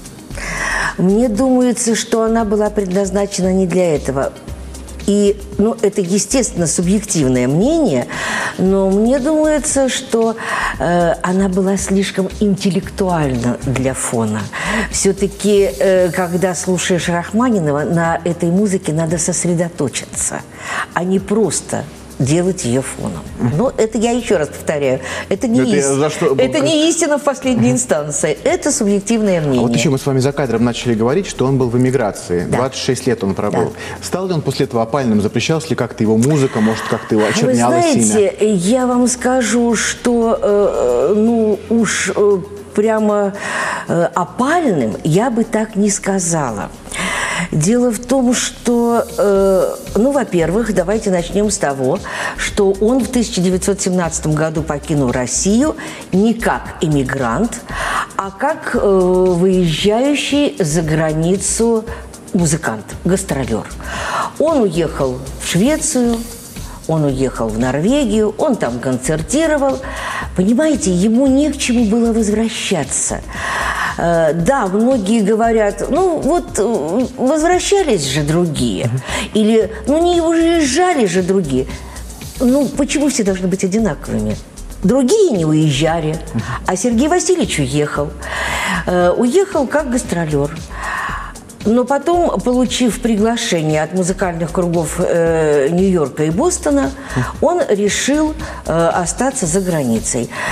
Мне думается, что она была предназначена не для этого. И, ну, это, естественно, субъективное мнение, но мне думается, что э, она была слишком интеллектуальна для фона. Все-таки, э, когда слушаешь Рахманинова, на этой музыке надо сосредоточиться, а не просто делать ее фоном. Но это я еще раз повторяю. Это не, это, ист... что... это не истина в последней инстанции. Это субъективное мнение. А вот еще мы с вами за кадром начали говорить, что он был в эмиграции. Да. двадцать шесть лет он пробыл. Да. Стал ли он после этого опальным? Запрещалась ли как-то его музыка? Может, как-то его очерняло сильно? Вы знаете, сильно? Я вам скажу, что э, ну уж э, прямо э, опальным я бы так не сказала. Дело в том, что, э, ну, во-первых, давайте начнем с того, что он в тысяча девятьсот семнадцатом году покинул Россию не как эмигрант, а как э, выезжающий за границу музыкант, гастролер. Он уехал в Швецию, он уехал в Норвегию, он там концертировал. Понимаете, ему не к чему было возвращаться. Да, многие говорят, ну вот возвращались же другие. Или, ну не уезжали же другие. Ну почему все должны быть одинаковыми? Другие не уезжали, а Сергей Васильевич уехал. Уехал как гастролер. Но потом, получив приглашение от музыкальных кругов э, Нью-Йорка и Бостона, он решил э, остаться за границей.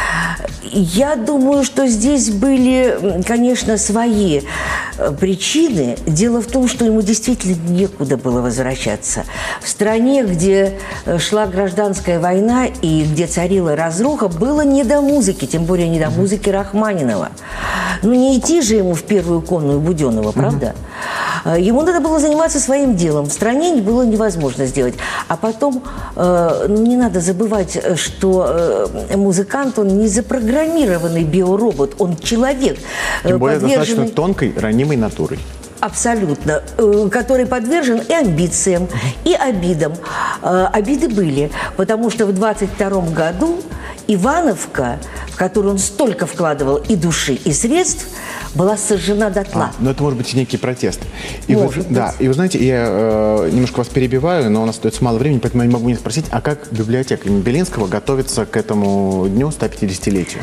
Я думаю, что здесь были, конечно, свои причины. Дело в том, что ему действительно некуда было возвращаться. В стране, где шла гражданская война и где царила разруха, было не до музыки, тем более не до музыки Рахманинова. Ну, не идти же ему в первую конную Буденова, правда? Ему надо было заниматься своим делом. В стране было невозможно сделать. А потом, э, не надо забывать, что э, музыкант, он не запрограммированный биоробот, он человек. Тем более подверженный... достаточно тонкой, ранимой натурой. Абсолютно. Э, который подвержен и амбициям, и обидам. Э, обиды были, потому что в двадцать втором году Ивановка, в которую он столько вкладывал и души, и средств, была сожжена дотла. А, но это может быть и некий протест. И может вы, быть. Да, и вы знаете, я э, немножко вас перебиваю, но у нас остается мало времени, поэтому я не могу не спросить, а как библиотека имени Белинского готовится к этому дню сто пятидесятилетию?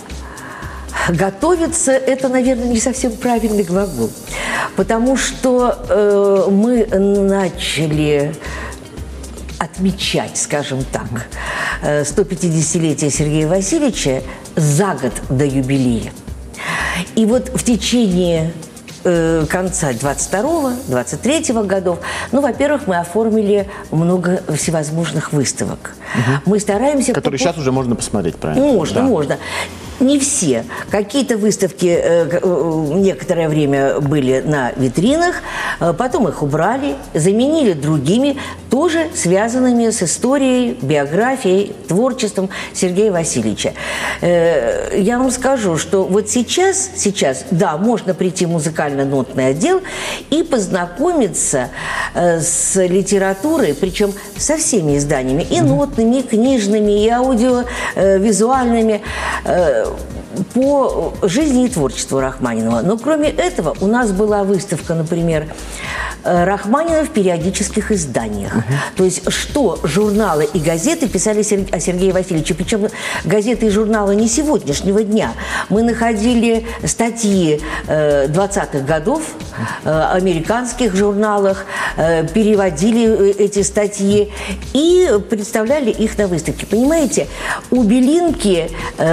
Готовиться – это, наверное, не совсем правильный глагол, потому что э, мы начали отмечать, скажем так, сто пятидесятилетие Сергея Васильевича за год до юбилея. И вот в течение э, конца двадцать второго — двадцать третьего годов, ну, во-первых, мы оформили много всевозможных выставок. Угу. Мы стараемся... Которые сейчас уже можно посмотреть, правильно? Можно, да. можно. Не все. Какие-то выставки э, некоторое время были на витринах, э, потом их убрали, заменили другими, тоже связанными с историей, биографией, творчеством Сергея Васильевича. Э, я вам скажу, что вот сейчас, сейчас, да, можно прийти в музыкально-нотный отдел и познакомиться э, с литературой, причем со всеми изданиями, и нотными, и книжными, и аудиовизуальными, э, по жизни и творчеству Рахманинова. Но кроме этого у нас была выставка, например, Рахманинова в периодических изданиях. Uh-huh. То есть что журналы и газеты писали о Сергее Васильевиче. Причем газеты и журналы не сегодняшнего дня. Мы находили статьи двадцатых годов в американских журналах, переводили эти статьи и представляли их на выставке. Понимаете, у Белинки,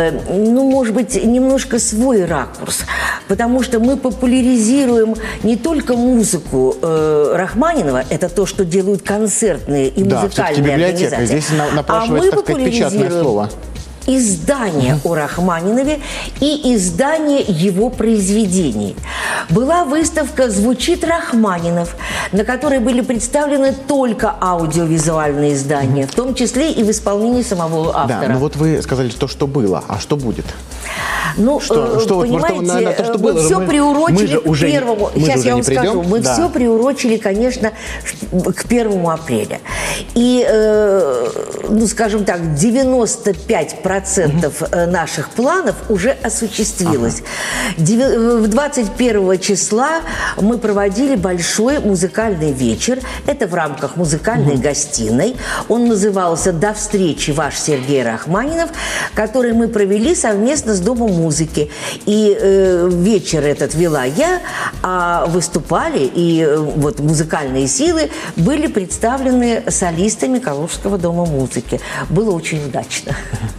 ну, может быть, немножко свой ракурс, потому что мы популяризируем не только музыку э, Рахманинова, это то, что делают концертные и да, музыкальные организации. Здесь напрашивается, а мы так сказать, печатное слово. Издание о Рахманинове и издание его произведений. Была выставка «Звучит Рахманинов», на которой были представлены только аудиовизуальные издания, в том числе и в исполнении самого автора. Да, но вот вы сказали то, что было, а что будет? Ну, что, что понимаете, вот, может, на, на то, что мы было, все мы, приурочили мы к уже, первому, мы сейчас я вам придем, скажу, мы да. все приурочили, конечно, к первому апреля. И, э, ну, скажем так, девяносто пять процентов угу. наших планов уже осуществилось. Ага. двадцать первого числа мы проводили большой музыкальный вечер. Это в рамках музыкальной угу. гостиной. Он назывался «До встречи, ваш Сергей Рахманинов», который мы провели совместно с Домом музыки. И э, вечер этот вела я, а выступали, и э, вот музыкальные силы были представлены солистами Калужского дома музыки. Было очень удачно.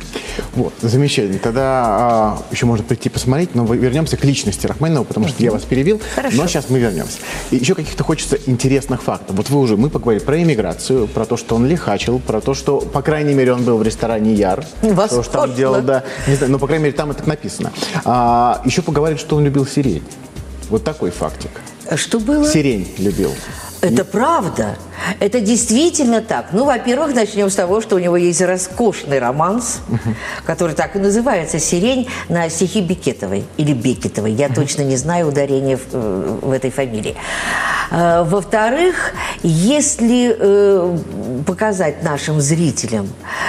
Вот, замечательно. Тогда а, еще можно прийти посмотреть, но вернемся к личности Рахманинова, потому что я вас перебил. Хорошо. Но сейчас мы вернемся. И еще каких-то хочется интересных фактов. Вот вы уже, мы поговорили про эмиграцию, про то, что он лихачил, про то, что, по крайней мере, он был в ресторане Яр. Что же там делал, да. Не знаю, но, по крайней мере, там это написано. А, еще поговорили, что он любил сирень. Вот такой фактик. Что было? Сирень любил. Это правда. Это действительно так. Ну, во-первых, начнем с того, что у него есть роскошный романс, uh-huh. который так и называется «Сирень» на стихи Бекетовой или Бекетовой. Я uh-huh. точно не знаю ударения в, в этой фамилии. А, во-вторых, если э, показать нашим зрителям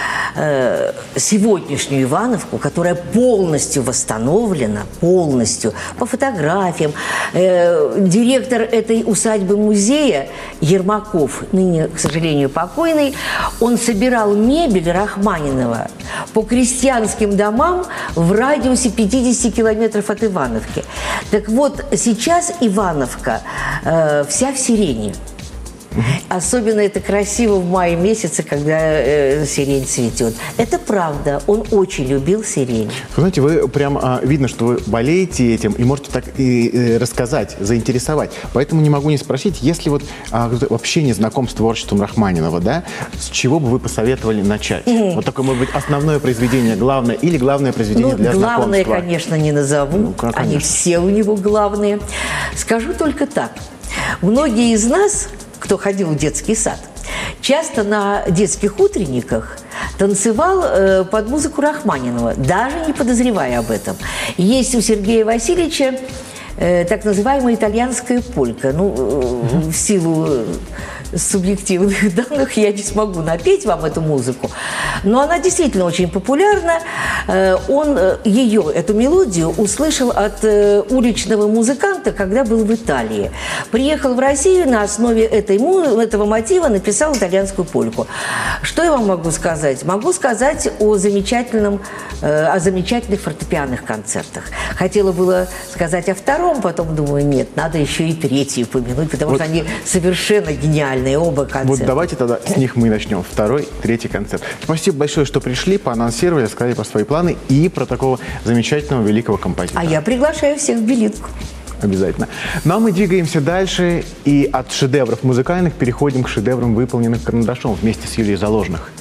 э, сегодняшнюю Ивановку, которая полностью восстановлена, полностью, по фотографиям, э, директор этой усадьбы-музея Ермаков, ныне, к сожалению, покойный, он собирал мебель Рахманинова по крестьянским домам в радиусе пятидесяти километров от Ивановки. Так вот, сейчас Ивановка э, вся в сирени. Особенно это красиво в мае месяце, когда э, сирень цветет. Это правда. Он очень любил сирень. Вы знаете, вы прям а, видно, что вы болеете этим и можете так и, и рассказать, заинтересовать. Поэтому не могу не спросить, если вот а, вообще не знаком с творчеством Рахманинова, да, с чего бы вы посоветовали начать? Mm. Вот такое, может быть, основное произведение, главное, или главное произведение ну, для главное, знакомства? конечно, не назову. Ну, как, Они все у него главные. Скажу только так. Многие из нас, кто ходил в детский сад, часто на детских утренниках танцевал э, под музыку Рахманинова, даже не подозревая об этом. Есть у Сергея Васильевича э, так называемая итальянская полька. Ну, э, в силу субъективных данных я не смогу напеть вам эту музыку, но она действительно очень популярна. Он ее, эту мелодию, услышал от уличного музыканта, когда был в Италии. Приехал в Россию, на основе этой, этого мотива написал итальянскую польку. Что я вам могу сказать? Могу сказать о замечательном, о замечательных фортепианных концертах. Хотела было сказать о втором, потом думаю, нет, надо еще и третий упомянуть, потому вот. что они совершенно гениальны. Оба концерта. Вот давайте тогда с них мы начнем. Второй, третий концерт. Спасибо большое, что пришли, поанонсировали, сказали про свои планы и про такого замечательного великого композитора. А я приглашаю всех в билетку. Обязательно. Ну а мы двигаемся дальше и от шедевров музыкальных переходим к шедеврам, выполненных карандашом вместе с Юлией Заложных.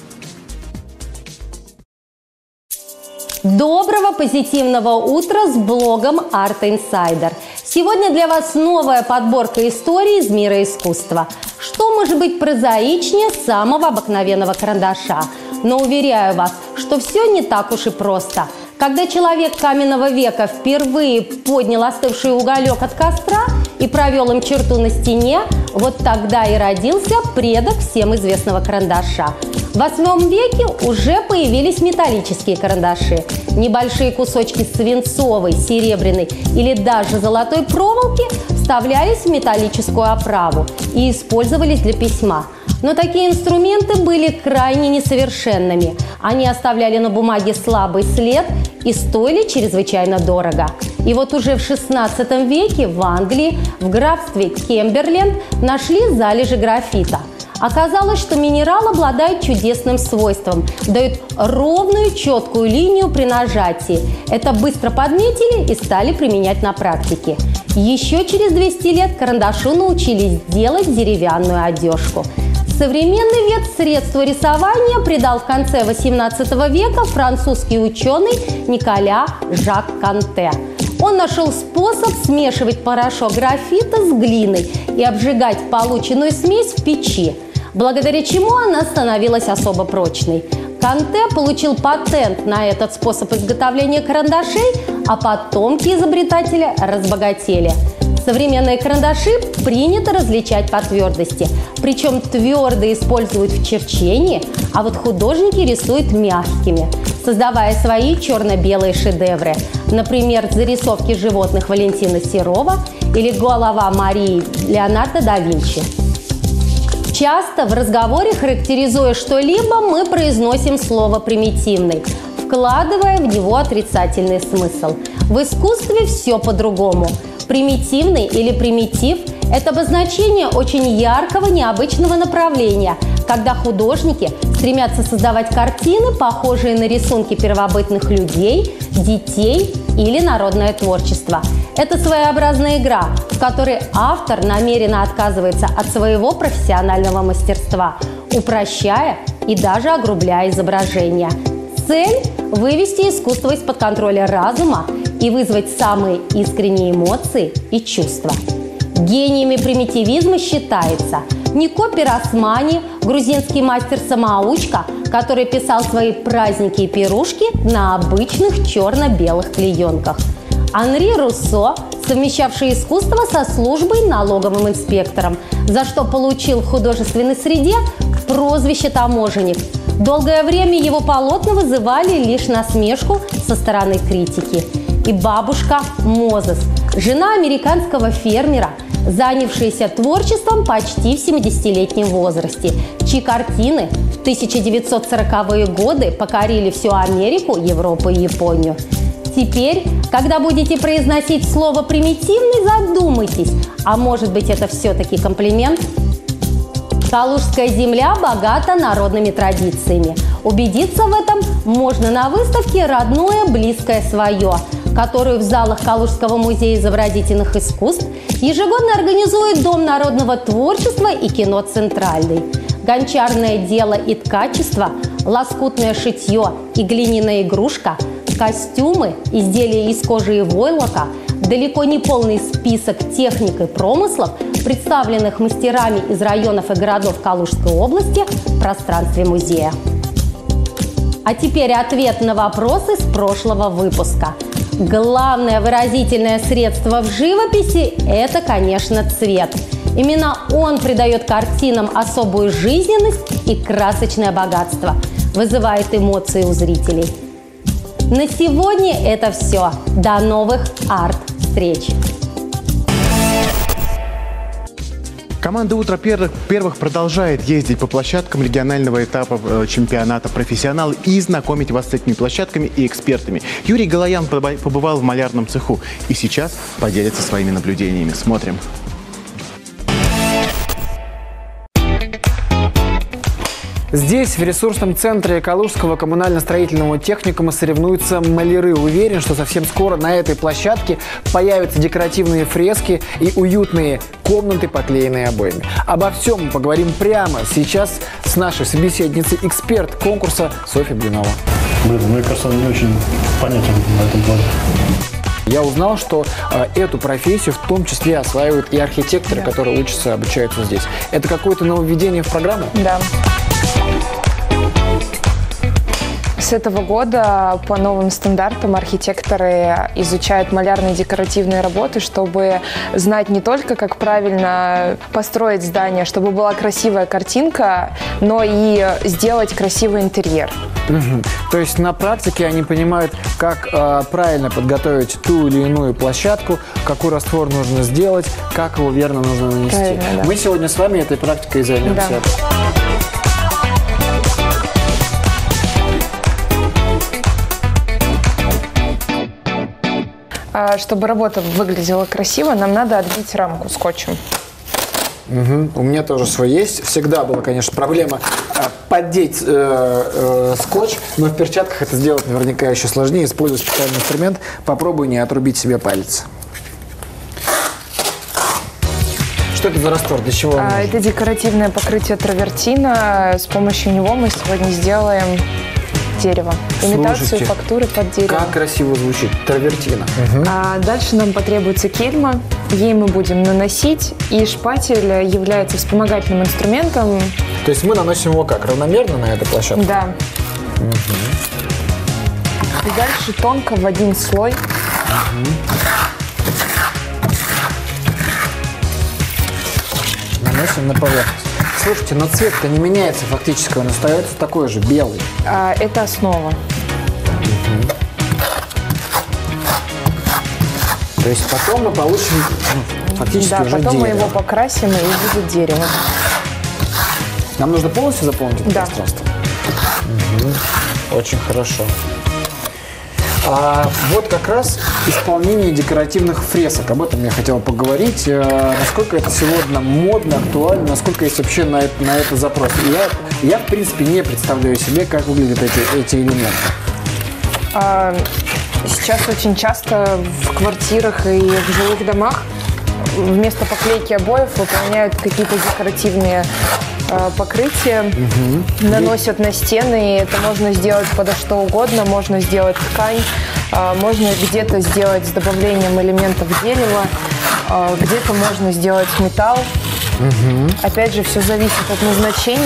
Доброго позитивного утра с блогом Art Insider. Сегодня для вас новая подборка историй из мира искусства. Что может быть прозаичнее самого обыкновенного карандаша? Но уверяю вас, что все не так уж и просто. Когда человек каменного века впервые поднял остывший уголек от костра и провел им черту на стене, вот тогда и родился предок всем известного карандаша. В восьмом веке уже появились металлические карандаши. Небольшие кусочки свинцовой, серебряной или даже золотой проволоки вставлялись в металлическую оправу и использовались для письма. Но такие инструменты были крайне несовершенными. Они оставляли на бумаге слабый след и стоили чрезвычайно дорого. И вот уже в шестнадцатом веке в Англии, в графстве Кемберленд, нашли залежи графита. Оказалось, что минерал обладает чудесным свойством, дает ровную, четкую линию при нажатии. Это быстро подметили и стали применять на практике. Еще через двести лет карандашу научились делать деревянную одежку. Современный вид средства рисования придал в конце восемнадцатого века французский ученый Николя Жак Канте. Он нашел способ смешивать порошок графита с глиной и обжигать полученную смесь в печи, благодаря чему она становилась особо прочной. Канте получил патент на этот способ изготовления карандашей, а потомки изобретателя разбогатели. Современные карандаши принято различать по твердости. Причем твердые используют в черчении, а вот художники рисуют мягкими, создавая свои черно-белые шедевры. Например, зарисовки животных Валентина Серова или голова Марии Леонардо да Винчи. Часто в разговоре, характеризуя что-либо, мы произносим слово «примитивный», вкладывая в него отрицательный смысл. В искусстве все по-другому. Примитивный или примитив – это обозначение очень яркого, необычного направления, когда художники стремятся создавать картины, похожие на рисунки первобытных людей, детей или народное творчество. Это своеобразная игра, в которой автор намеренно отказывается от своего профессионального мастерства, упрощая и даже огрубляя изображение. Цель – вывести искусство из-под контроля разума и вызвать самые искренние эмоции и чувства. Гениями примитивизма считается Нико Пиросмани, грузинский мастер-самоучка, который писал свои праздники и пирушки на обычных черно-белых клеенках. Анри Руссо, совмещавший искусство со службой налоговым инспектором, за что получил в художественной среде прозвище «таможенник». Долгое время его полотна вызывали лишь насмешку со стороны критики. И бабушка Мозес, жена американского фермера, занявшаяся творчеством почти в семидесятилетнем возрасте, чьи картины в тысяча девятьсот сороковые годы покорили всю Америку, Европу и Японию. Теперь, когда будете произносить слово «примитивный», задумайтесь, а может быть это все-таки комплимент? Калужская земля богата народными традициями. Убедиться в этом можно на выставке «Родное, близкое, свое», которую в залах Калужского музея изобразительных искусств ежегодно организует Дом народного творчества и кино «Центральный». Гончарное дело и ткачество, лоскутное шитье и глиняная игрушка, костюмы, изделия из кожи и войлока, далеко не полный список техник и промыслов, представленных мастерами из районов и городов Калужской области в пространстве музея. А теперь ответ на вопросы с прошлого выпуска. Главное выразительное средство в живописи – это, конечно, цвет. Именно он придает картинам особую жизненность и красочное богатство, вызывает эмоции у зрителей. На сегодня это все. До новых арт-встреч! Команда «Утро первых, первых» продолжает ездить по площадкам регионального этапа чемпионата «Профессионал» и знакомить вас с этими площадками и экспертами. Юрий Галаян побывал в малярном цеху и сейчас поделится своими наблюдениями. Смотрим. Здесь, в ресурсном центре Калужского коммунально-строительного техникума, соревнуются маляры. Уверен, что совсем скоро на этой площадке появятся декоративные фрески и уютные комнаты, поклеенные обоями. Обо всем мы поговорим прямо сейчас с нашей собеседницей, эксперт конкурса Софья Блинова. Блин, мне кажется, он не очень понятен на этом плане. Я узнал, что э, эту профессию в том числе осваивают и архитекторы, да, которые учатся, обучаются здесь. Это какое-то нововведение в программу? Да. С этого года по новым стандартам архитекторы изучают малярные декоративные работы, чтобы знать не только, как правильно построить здание, чтобы была красивая картинка, но и сделать красивый интерьер. Угу. То есть на практике они понимают, как э, правильно подготовить ту или иную площадку, какой раствор нужно сделать, как его верно нужно нанести. Правильно, да. Мы сегодня с вами этой практикой займемся. Да. Чтобы работа выглядела красиво, нам надо отбить рамку скотчем. Угу. У меня тоже свой есть. Всегда была, конечно, проблема э, поддеть э, э, скотч, но в перчатках это сделать наверняка еще сложнее. Использую специальный инструмент. Попробуй не отрубить себе палец. Что это за раствор? Для чего он нужен? Это декоративное покрытие травертина. С помощью него мы сегодня сделаем дерево. Имитацию Слушайте, фактуры под дерево. Как красиво звучит. Травертина. Угу. А дальше нам потребуется кельма. Ей мы будем наносить. И шпатель является вспомогательным инструментом. То есть мы наносим его как? Равномерно на эту площадку? Да. Угу. И дальше тонко в один слой. Угу. Наносим на поверхность. Слушайте, но цвет-то не меняется фактически, он остается такой же, белый. А, это основа. Угу. То есть потом мы получим ну, фактически да, уже потом дерево. мы его покрасим, и будет дерево. Нам нужно полностью заполнить это да. пространство? Угу. Очень хорошо. А вот как раз исполнение декоративных фресок. Об этом я хотел поговорить. А, насколько это сегодня модно, актуально, насколько есть вообще на это, на это запрос. Я, я, в принципе, не представляю себе, как выглядят эти, эти элементы. А, сейчас очень часто в квартирах и в жилых домах вместо поклейки обоев выполняют какие-то декоративные э, покрытия, угу. наносят на стены. И это можно сделать подо что угодно. Можно сделать ткань, э, можно где-то сделать с добавлением элементов дерева, э, где-то можно сделать металл. Угу. Опять же, все зависит от назначения.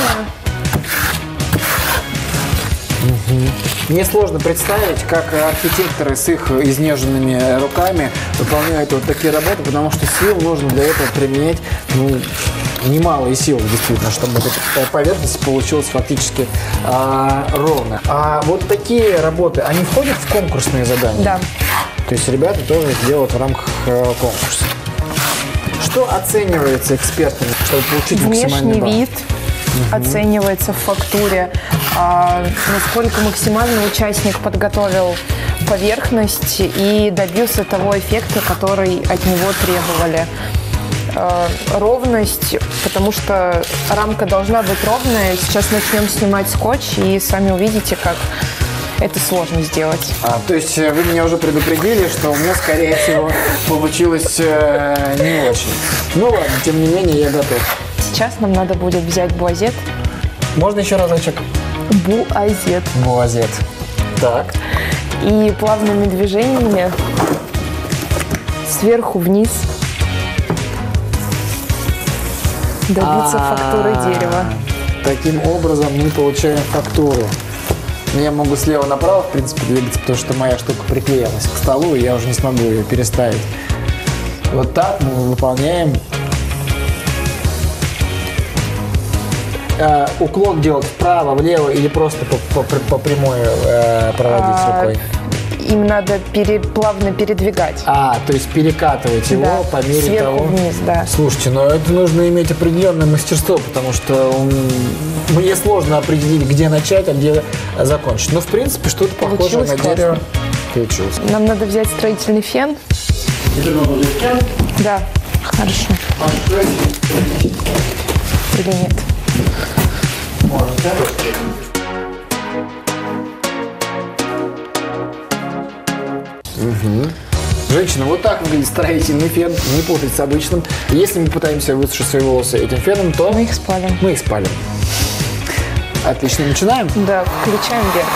Угу. Мне сложно представить, как архитекторы с их изнеженными руками выполняют вот такие работы, потому что сил нужно для этого применять ну, немалые силы, действительно, чтобы эта поверхность получилась фактически а, ровно. А вот такие работы, они входят в конкурсные задания? Да. То есть ребята тоже их делают в рамках конкурса. Что оценивается экспертами, чтобы получить максимальный балл? Внешний вид угу. оценивается в фактуре, а, насколько максимально участник подготовил поверхность и добился того эффекта, который от него требовали. э, ровность, потому что рамка должна быть ровная. Сейчас начнем снимать скотч, и сами увидите, как это сложно сделать. А, то есть вы меня уже предупредили, что у меня, скорее всего, получилось э, не очень. Ну ладно, тем не менее, я готов. Сейчас нам надо будет взять буазет. Можно еще разочек? Буазет. Буазет. Так. И плавными движениями сверху вниз добиться А-а-а. фактуры дерева. Таким образом мы получаем фактуру. Я могу слева направо, в принципе, двигаться, потому что моя штука приклеилась к столу, и я уже не смогу ее переставить. Вот так мы выполняем. Э, уклон делать вправо, влево или просто по, по, по прямой э, проводить А, рукой? Им надо пере, плавно передвигать. А, то есть перекатывать его Да, по мере сверху того. вниз, да. Слушайте, но это нужно иметь определенное мастерство, потому что он- мне сложно определить, где начать, а где закончить. Но в принципе что-то похожее Получилось на классно. дерево получилось. Нам надо взять строительный фен. Да, хорошо. Или нет? Угу. Женщина, вот так выглядит строительный фен, не путать с обычным. Если мы пытаемся высушить свои волосы этим феном, то мы их спалим. Мы их спалим. Отлично, начинаем? Да, включаем вверх.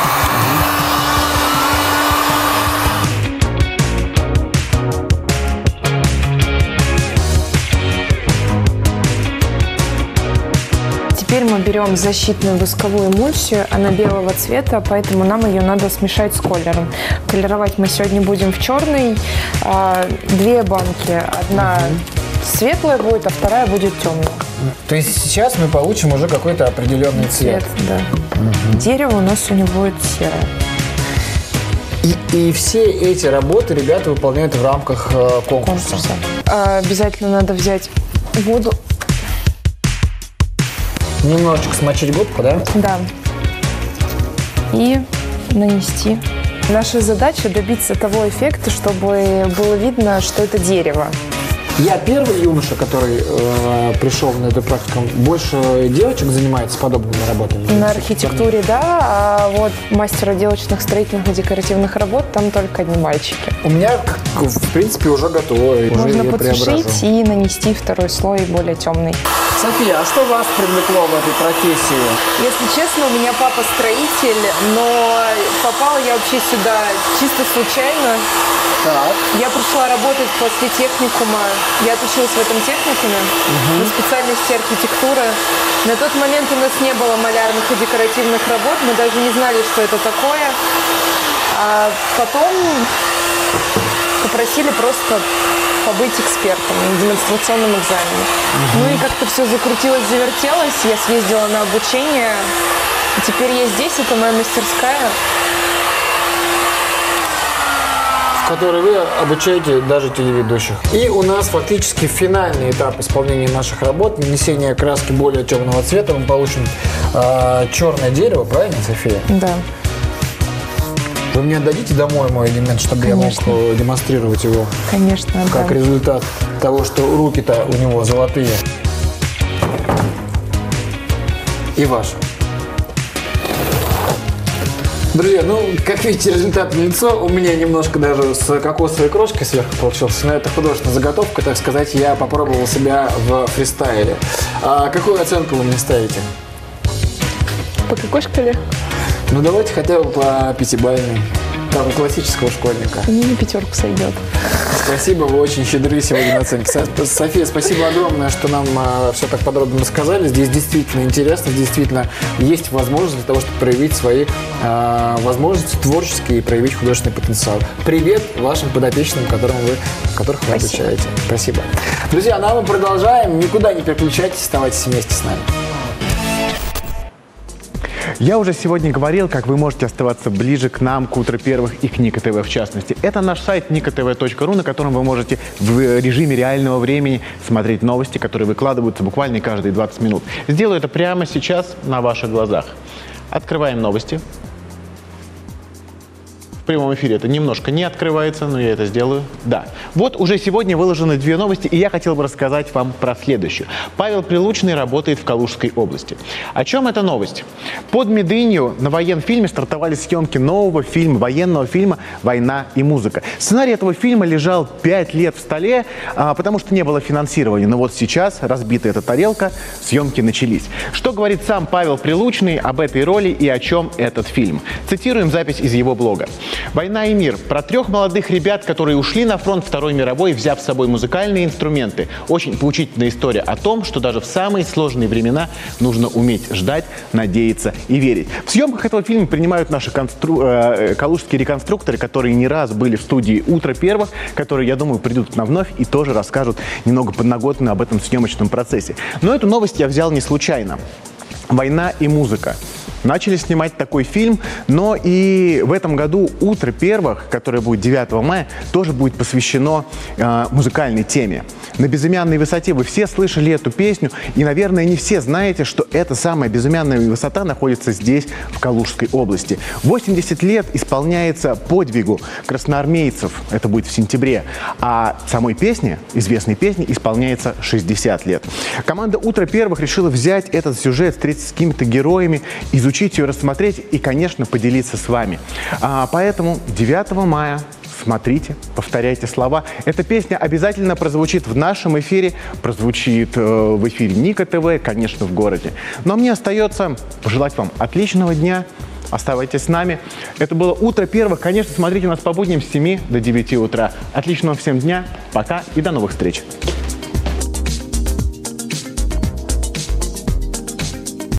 Теперь мы берем защитную восковую эмульсию, она белого цвета, поэтому нам ее надо смешать с колером. Колеровать мы сегодня будем в черный. А, две банки, одна светлая будет, а вторая будет темная. То есть сейчас мы получим уже какой-то определенный цвет. Цвет, да. Дерево у нас сегодня будет серое. И, и все эти работы ребята выполняют в рамках э, конкурса. Конкурса. А, обязательно надо взять воду. Немножечко смочить губку, да? Да. И нанести. Наша задача добиться того эффекта, чтобы было видно, что это дерево. Я первый юноша, который э, пришел на эту практику. Больше девочек занимается подобными работами? На архитектуре, да, а вот мастер отделочных, строительных и декоративных работ там только одни мальчики. У меня, в принципе, уже готово. Можно уже подсушить и нанести второй слой более темный. София, а что вас привлекло в этой профессии? Если честно, у меня папа строитель, но попала я вообще сюда чисто случайно. Так. Я пришла работать после техникума. Я отучилась в этом техникуме Угу. на специальности архитектура. На тот момент у нас не было малярных и декоративных работ, мы даже не знали, что это такое. А потом попросили просто побыть экспертом на демонстрационном экзамене. Угу. Ну и как-то все закрутилось, завертелось. Я съездила на обучение. И теперь я здесь, это моя мастерская. В которой вы обучаете даже телеведущих. И у нас фактически финальный этап исполнения наших работ, нанесение краски более темного цвета. Мы получим э, черное дерево, правильно, София? Да. Вы мне отдадите домой мой элемент, чтобы Конечно. я мог демонстрировать его? Конечно, как да. результат того, что руки-то у него золотые. И ваши. Друзья, ну, как видите, результат налицо. У меня немножко даже с кокосовой крошкой сверху получился. Но это художественная заготовка, так сказать. Я попробовал себя в фристайле. А какую оценку вы мне ставите? По какой шкале? Ну, давайте хотя бы по пятибалльной. Как у классического школьника. Мне на пятерку сойдет. Спасибо, вы очень щедры сегодня на оценки. Со- София, спасибо огромное, что нам а, все так подробно рассказали. Здесь действительно интересно, действительно есть возможность для того, чтобы проявить свои а, возможности творческие и проявить художественный потенциал. Привет вашим подопечным, которым вы, которых вы Спасибо. обучаете. Спасибо. Друзья, ну а мы продолжаем. Никуда не переключайтесь, оставайтесь вместе с нами. Я уже сегодня говорил, как вы можете оставаться ближе к нам, к Утро Первых и к Ника ТВ в частности. Это наш сайт ника тэ вэ точка ру, на котором вы можете в режиме реального времени смотреть новости, которые выкладываются буквально каждые двадцать минут. Сделаю это прямо сейчас на ваших глазах. Открываем новости. прямом эфире это немножко не открывается, но я это сделаю. Да. Вот уже сегодня выложены две новости, и я хотел бы рассказать вам про следующую. Павел Прилучный работает в Калужской области. О чем эта новость? Под Медынью на военфильме стартовали съемки нового фильма, военного фильма «Война и музыка». Сценарий этого фильма лежал пять лет в столе, а, потому что не было финансирования. Но вот сейчас, разбита эта тарелка, съемки начались. Что говорит сам Павел Прилучный об этой роли и о чем этот фильм? Цитируем запись из его блога. «Война и мир» про трех молодых ребят, которые ушли на фронт Второй мировой, взяв с собой музыкальные инструменты. Очень поучительная история о том, что даже в самые сложные времена нужно уметь ждать, надеяться и верить. В съемках этого фильма принимают наши констру... э, калужские реконструкторы, которые не раз были в студии «Утро первых», которые, я думаю, придут к нам вновь и тоже расскажут немного подноготно об этом съемочном процессе. Но эту новость я взял не случайно. «Война и музыка». Начали снимать такой фильм, но и в этом году «Утро первых», которое будет девятого мая, тоже будет посвящено э, музыкальной теме. На безымянной высоте вы все слышали эту песню, и, наверное, не все знаете, что эта самая безымянная высота находится здесь, в Калужской области. восемьдесят лет исполняется подвигу красноармейцев, это будет в сентябре, а самой песне, известной песне, исполняется шестьдесят лет. Команда «Утро первых» решила взять этот сюжет, встретиться с какими-то героями, изучить ее, рассмотреть и, конечно, поделиться с вами. А, поэтому девятого мая смотрите, повторяйте слова. Эта песня обязательно прозвучит в нашем эфире, прозвучит э, в эфире Ника ТВ, конечно, в городе. Но мне остается пожелать вам отличного дня. Оставайтесь с нами. Это было «Утро первых». Конечно, смотрите нас по будням с семи до девяти утра. Отличного всем дня. Пока и до новых встреч.